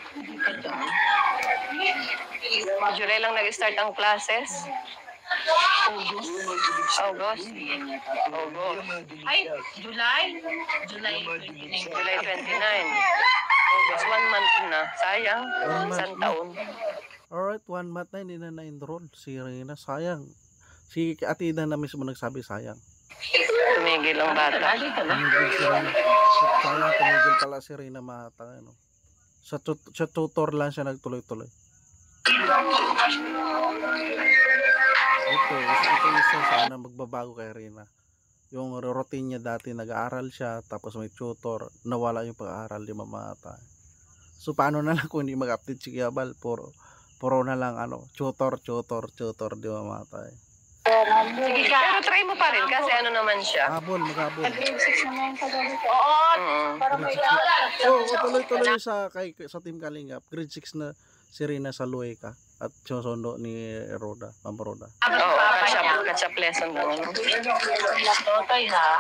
July lang nag-start ang classes. August. August. August. Ay, July? July twenty-nine. July twenty-nine. August, one month na. Sayang. One month Isang na. taon. Alright, one month na hindi na na-enroll. Si Rina, sayang. Si Ate Ida na mismo nagsabi sayang. Tumigil ang bata. Tumigil si Rina. Sayang, tumigil pala si Rina mata. Ano. Sa, tut sa tutor lang siya nagtuloy-tuloy. Ito, ito isa sana magbabago kay Rina. Yung routine niya dati, nag-aaral siya, tapos may tutor, nawala yung pag-aaral, di mamata. So, paano na lang kung hindi mag-update si Kiabal? Puro, puro na lang, ano, tutor, tutor, tutor, di mamata. Sige ka. Pero try mo pa rin kasi ano naman siya. Habol, mag-habol. Oo. Oo, oh, tuloy-tuloy sa, kay, sa Team Kalingap. Grade six na si Rina sa Lueka at susundo ni Roda, Ma'am Roda. Oo, catch up, catch up lesson lang. Totoy ha.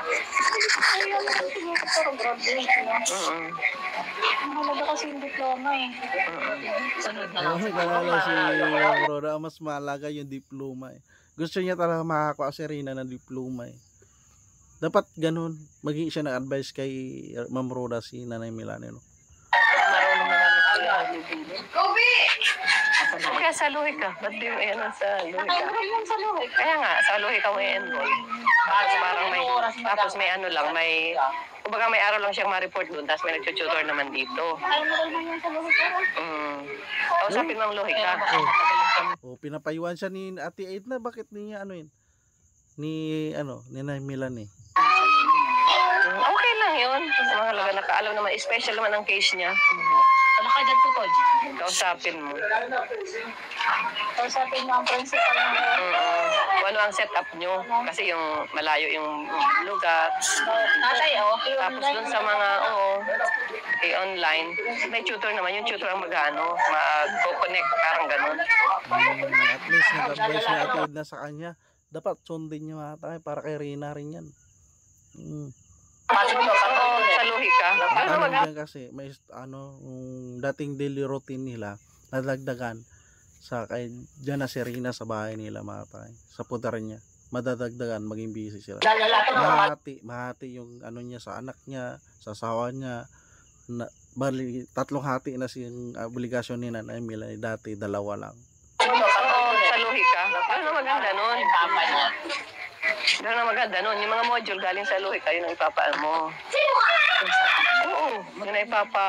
Mm. Mahalaga kasi yung diploma eh. Oo, nagkalala si Ma'am Roda, mas mahalaga yung diploma eh. Gusto niya talaga makakuha si Rina ng diploma eh. Dapat ganun, maging siya nag-advise kay Ma'am Roda si Nanay Milani, no? Marunong na namin siya. Kaya sa Luhi ka. Ba't di mo yan sa Luhi ka? Kaya nga, sa Luhi ka mo i-enroll. Tapos parang may, tapos may ano lang, may, kumbaga may araw lang siyang ma-report doon, tapos may nag-tutor naman dito. Mm. Kausapin mo ang Luhi ka. O, pinapayuan siya ni Ate Edna, bakit niya ano yun? Ni, ano, ni Nanay Milani. Mm, okay lang yun. Mahalaga nakaalam naman, special naman ang case niya. Ano ka dyan tutod? Kausapin mo. Kausapin mo ang principal mo. Mm-mm. Kung ano ang setup nyo. Kasi yung malayo yung lugar. Tatay, oh. Tapos dun sa mga, oo, eh, online, may tutor naman. Yung tutor ang mag-ano, mag-connect, parang ganun. Hmm, at least nag-advise ni Ate Edna sa kanya. Dapat sundin niya mga tayo para kay Rina rin yan. Hmm. Oo, sa Luhi ka. Paano Ano mag- dyan kasi, may ano, yung dating daily routine nila, nadagdagan sa kay dyan na si Rina sa bahay nila mga tayo. Sa pudar niya. Madadagdagan, maging busy sila. Mahati, mahati yung ano niya sa anak niya, sa asawa niya. Na, bali, tatlong hati na siyang obligasyon ni Nanay Milani. Dati, dalawa lang. Oo, sa Luhi ka. Ano maganda nun? Gano'n na maganda nun. Yung mga module galing sa Luhi ka, yun ang ipapaan mo. Oo, yun ang ipapa...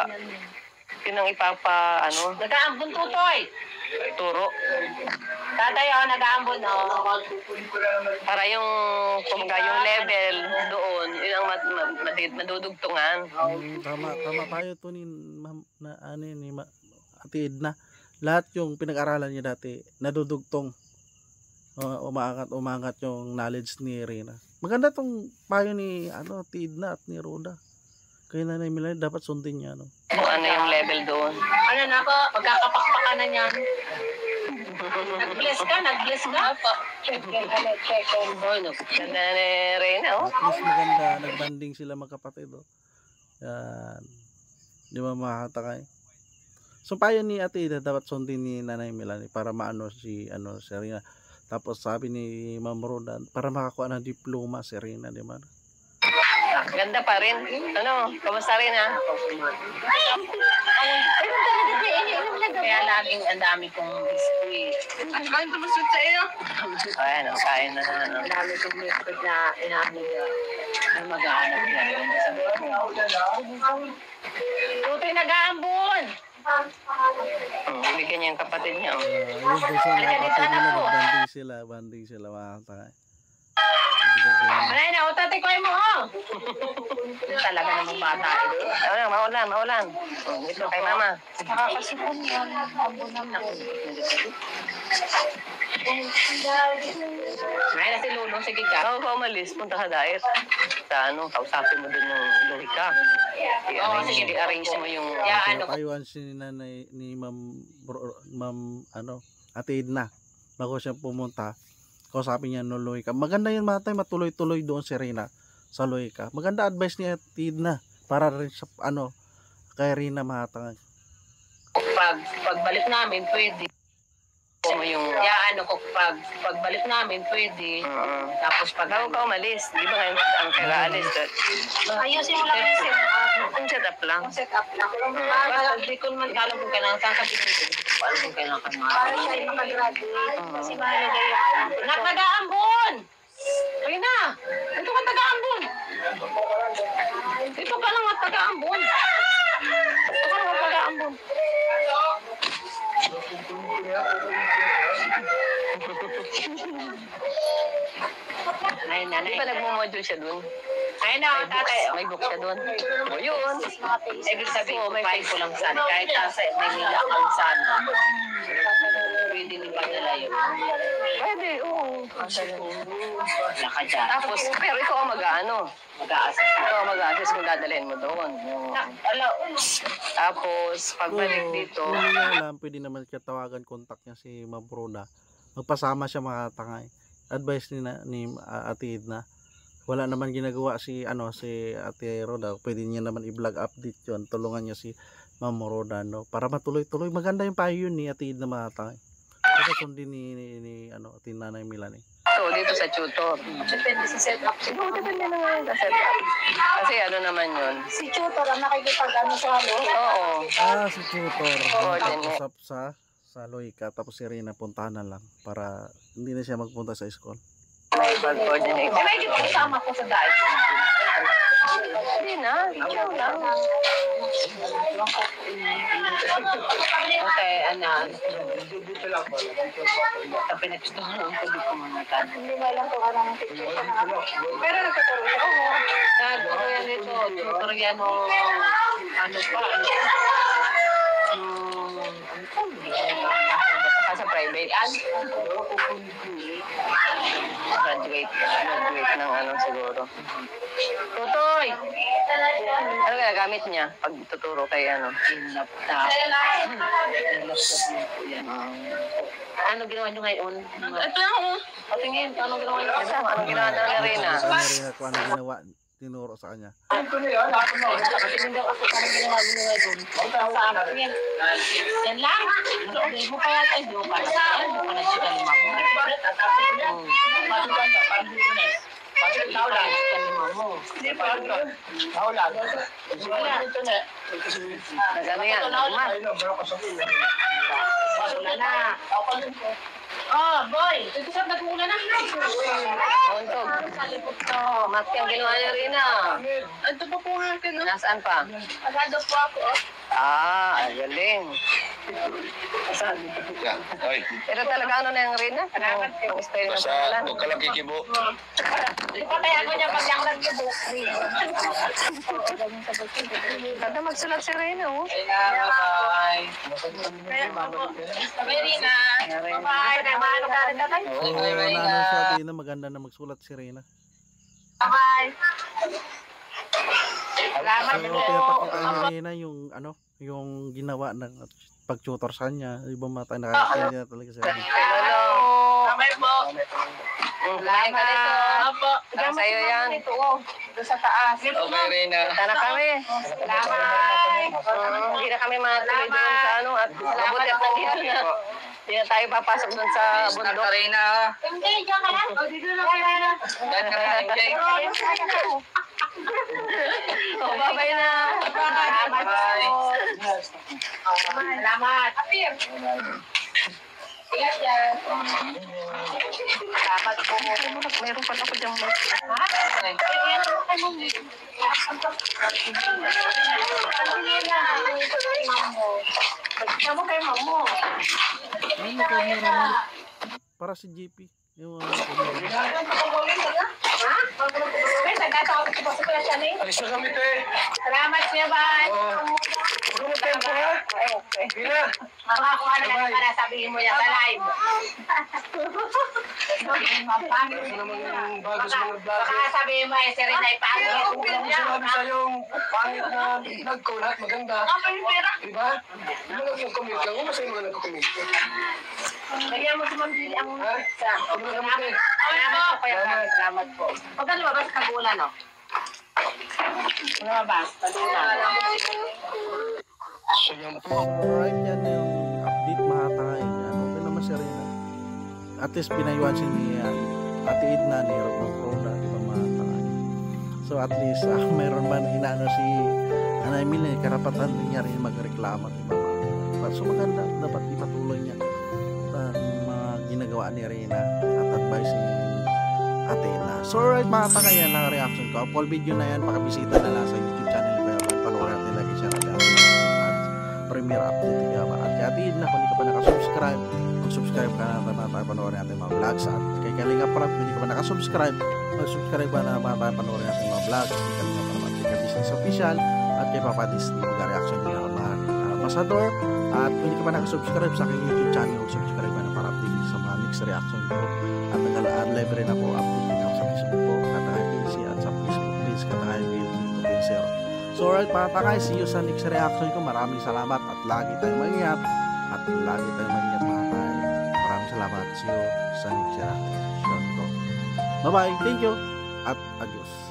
Yun ang ipapa, ano? Nag-aambon tutoy. Turo. Tatay, oh, nag-aambon, oh. Para yung, kumbaga, yung level doon, yun ang mad, mad, mad, madudugtungan. Hmm, tama, tama tayo to ni, ma'am, na, ano, yun, ni Ma, Ate Edna. Lahat yung pinag-aralan niya dati, nadudugtong. Uh, umaangat, umangat yung knowledge ni Rina. Maganda tong payo ni ano, Ate Edna at ni Roda. Kaya Nanay Milani, dapat sundin niya, no? Kung ano yung level doon. Ano na ako, magkakapakpakan na niyan. Nag-bless ka, nag-bless ka. Check in, ano, check in. Oh, no. Ganda na ni Reyna, oh. At least maganda, nagbanding sila magkapatid, oh. Yan. Di ba makatakay? So, payo ni Ate Edna, dapat sundin ni Nanay Milani para maano si, ano, si Rina. Tapos sabi ni Ma'am Roda, para makakuha ng diploma si Rina, di ba? Ganda pa rin. Ano, kamusta rin, ha? Kaya laging ang dami kong biskuit. At kain pa masud sa iyo. Ayan, oh, kain na. Ano. Ang dami kong biskuit na inaamig na mag-aanap yan. Tutoy nag-aambon! Hmm, bibigyan niya yung kapatid niya, oh. Uh, yun doon sa mga kapatid nila, magbanding sila, banding sila, makatakay. Anay na, utatay ko mo, oh! Talaga namang bata ito. Maulan, maulan, maulan. Hmm, ito kay mama. Nakakasipon yan. Ambon naman ako. Ay, na si Lulong, sige ka. Ako ka umalis, punta ka diet. Sa ano, kausapin mo dun yung Luhika. I-arrange, i-arrange mo yung... Yeah, ano. Pinapayuan si Nanay, ni Ma'am, Bro- Ma'am, ano, Ate Edna. Bago siya pumunta, kausapin niya no Loika. Maganda yun mga tayo, matuloy-tuloy doon si Rina sa Loika. Maganda advice ni Ate Edna para rin sa ano kay Rina mga tayo. Pag pagbalik namin pwede. Mo yung ya ano ko pag pagbalik namin pwede. Uh, Tapos pag Bago ka umalis, di ba ngayon ang kailangan alis? Ayusin mo lang yung set up. Ang set up lang. Yung set up lang. para hindi ko naman alam kung kailangan sasabihin ko. Paano kung kailangan ka na. Para siya yung makagraduate. Kasi mahalaga yung Nagtaga-ambon! Rina! Dito ka taga-ambon! Dito ka lang at taga-ambon! Dito ka lang at taga-ambon! Ay, Di nanay. ba nagmo-module siya dun? Ay, na, May books, tatay. may book siya dun. O yun. Ibig sabihin ko, kahit ko lang sana. Kahit nasa Manila kang sana. Pwede ni Padala yun. Pwede, oo. Wala ka dyan. Tapos, pero ikaw ang mag-ano. Mag-aasas. Ikaw ang mag-assess kung dadalhin mo doon. Alo. Tapos, pagbalik Oo, dito, kung hindi niya alam, pwede naman siya tawagan, contact niya si Ma'am Roda. Magpasama siya mga tangay. Advice ni, na, ni uh, Ate Edna. Wala naman ginagawa si ano si Ate Roda. Pwede niya naman i-vlog update 'yon. Tulungan niya si Ma'am Roda no para matuloy-tuloy. Maganda yung payo yun ni Ate Edna mga tangay. Ito sundin ni, ni, ni ano Ate Nanay Milani. so, dito sa tutor. depende sa set up. Siguro depende na nga sa setup. Kasi ano naman yun. Si tutor ang nakikipag-ano sa ano. Oo. Ah, si tutor. Coordinate. Usap sa sa Loika tapos si Rina puntahan na lang para hindi na siya magpunta sa school. May pag-coordinate. May dito kasama ko sa dahil. Hindi na. Ikaw lang. Okay, ano. Sa pinagstuhan ko, di ko manakan. Hindi ba lang kung ano ang picture ko na ano. Pero nagtuturo siya. Oo. Nagturo yan ito. Tutor yan o ano pa. Ano Saka sa private. Graduate. Graduate ng ano siguro. Tutoy! Ano kaya gamit niya pag tuturo kay ano? laptop. Ano ginawa nyo ngayon? Ito lang oh. Patingin, ano ginawa nyo? Ano ginawa na ni Rina? Sabi ni Rina kung ano ginawa tinuro sa kanya. Patingin daw ako kung ano ginawa nyo ngayon. Sa akin yan. Yan lang. Hindi mo pa yata. Hindi mo pa na. Hindi mo pa na siya kalima mo. Taulan. Kalima mo. Taulan. Ano yan? Uma? Wala na. Oh, boy. Ito sa nag-uula na. Untog. Mat yung ginawa ni Rina. Ito pa po nga akin. Nasaan pa? Pagado po ako. Ah, ang galing. Yan. Oy, Pero talaga ano na yung Rina? Ang ang style ng basta pangalan. huwag ka lang kikibo. Di ba kaya ako niya pag yung nag-book? Ganda magsulat si Rina, oh. Bye-bye. Bye, Rina. Bye-bye. Namaano ka rin tatay? Oo, naano si Ate Edna, maganda na magsulat si Rina. Bye-bye. Salamat So, po. pinapakita ni Rina yung ano, yung ginawa ng pag-tutor sa kanya. Ibang mata nakakita niya talaga si Rina. Hello. Bye po. Lain ka dito. Opo. Para sa'yo yan. Ito, oh. Doon sa taas. Okay, Rina. Punta na kami. Salamat. Mm, Hindi na kami matuloy doon sa ano. At mabuti at nandito na. Hindi na tayo papasok doon sa bundok. Rina. Hindi, diyan ka lang. O, dito na kayo na. Diyan ka na, enjoy. Oh, bye-bye na. Salamat. Bye. Salamat. Ingat yan. Salamat po. Meron pala ako dyan. Tama kay mamo. Ano ko meron para si J P. Yung ano, Ha? May nagkataon ko sa kaya siya ni. Alis na kami, te. Salamat siya, bye. Huwag mo tempo, ha? Rina. Mga kung ano na naman sabihin mo yan sa live. Ano naman yung bago sa mga vlogger? Baka sabihin mo, eh, si Rina ay pangit. Kung wala ko sinabi sa'yo yung pangit na vlog ko, lahat maganda. Diba? Yung mga nag-commit lang, kung masaya mga nag-commit. Lagyan mo si Ma'am Lily ang Ha? isa. Ano na naman eh? Salamat po, Kuya Bal. Salamat po. Huwag ka lumabas sa kagulan, no? Lumabas, kagulan. So yan po. Alright, yan na yung update mga tangay. Yan, okay naman si Rina. At least pinayuan si ni uh, Ate Edna ni Rob ng Corona, di ba mga tangay. So at least uh, mayroon ba na inaano si Ana Emilia, karapatan din niya rin magreklamo, di ba mga tangay. So maganda, dapat ipatuloy niya ang mga ginagawa ni Rina at advice ni Ate Edna. So alright mga tangay, yan ang reaction ko. Full video na yan, pakabisita na lang sa YouTube channel ko. Panoorin natin lagi siya na premiere update kaya ba at kaya din na kung hindi ka pa nakasubscribe mag-subscribe ka na naman tayo panoorin natin mga vlogs at kay Kalinga Prab kung hindi ka pa nakasubscribe mag-subscribe ka na naman tayo panoorin natin mga vlogs kay Kalinga Prab at kay Business Official at kay Papa Disney mag-reaction din ako mga ambassador at kung hindi ka pa nakasubscribe sa aking YouTube channel mag-subscribe ka na para update sa mga next reaction ko at nag-alaan live rin ako update din ako sa Facebook ko Katangay P C at sa Facebook page Katangay P C. So alright mga takay, see you sa next reaction ko. Maraming salamat at lagi tayong mag-ingat at lagi tayong mag-ingat mga takay. Maraming salamat. See you sa next reaction ko. Bye bye, thank you at adios.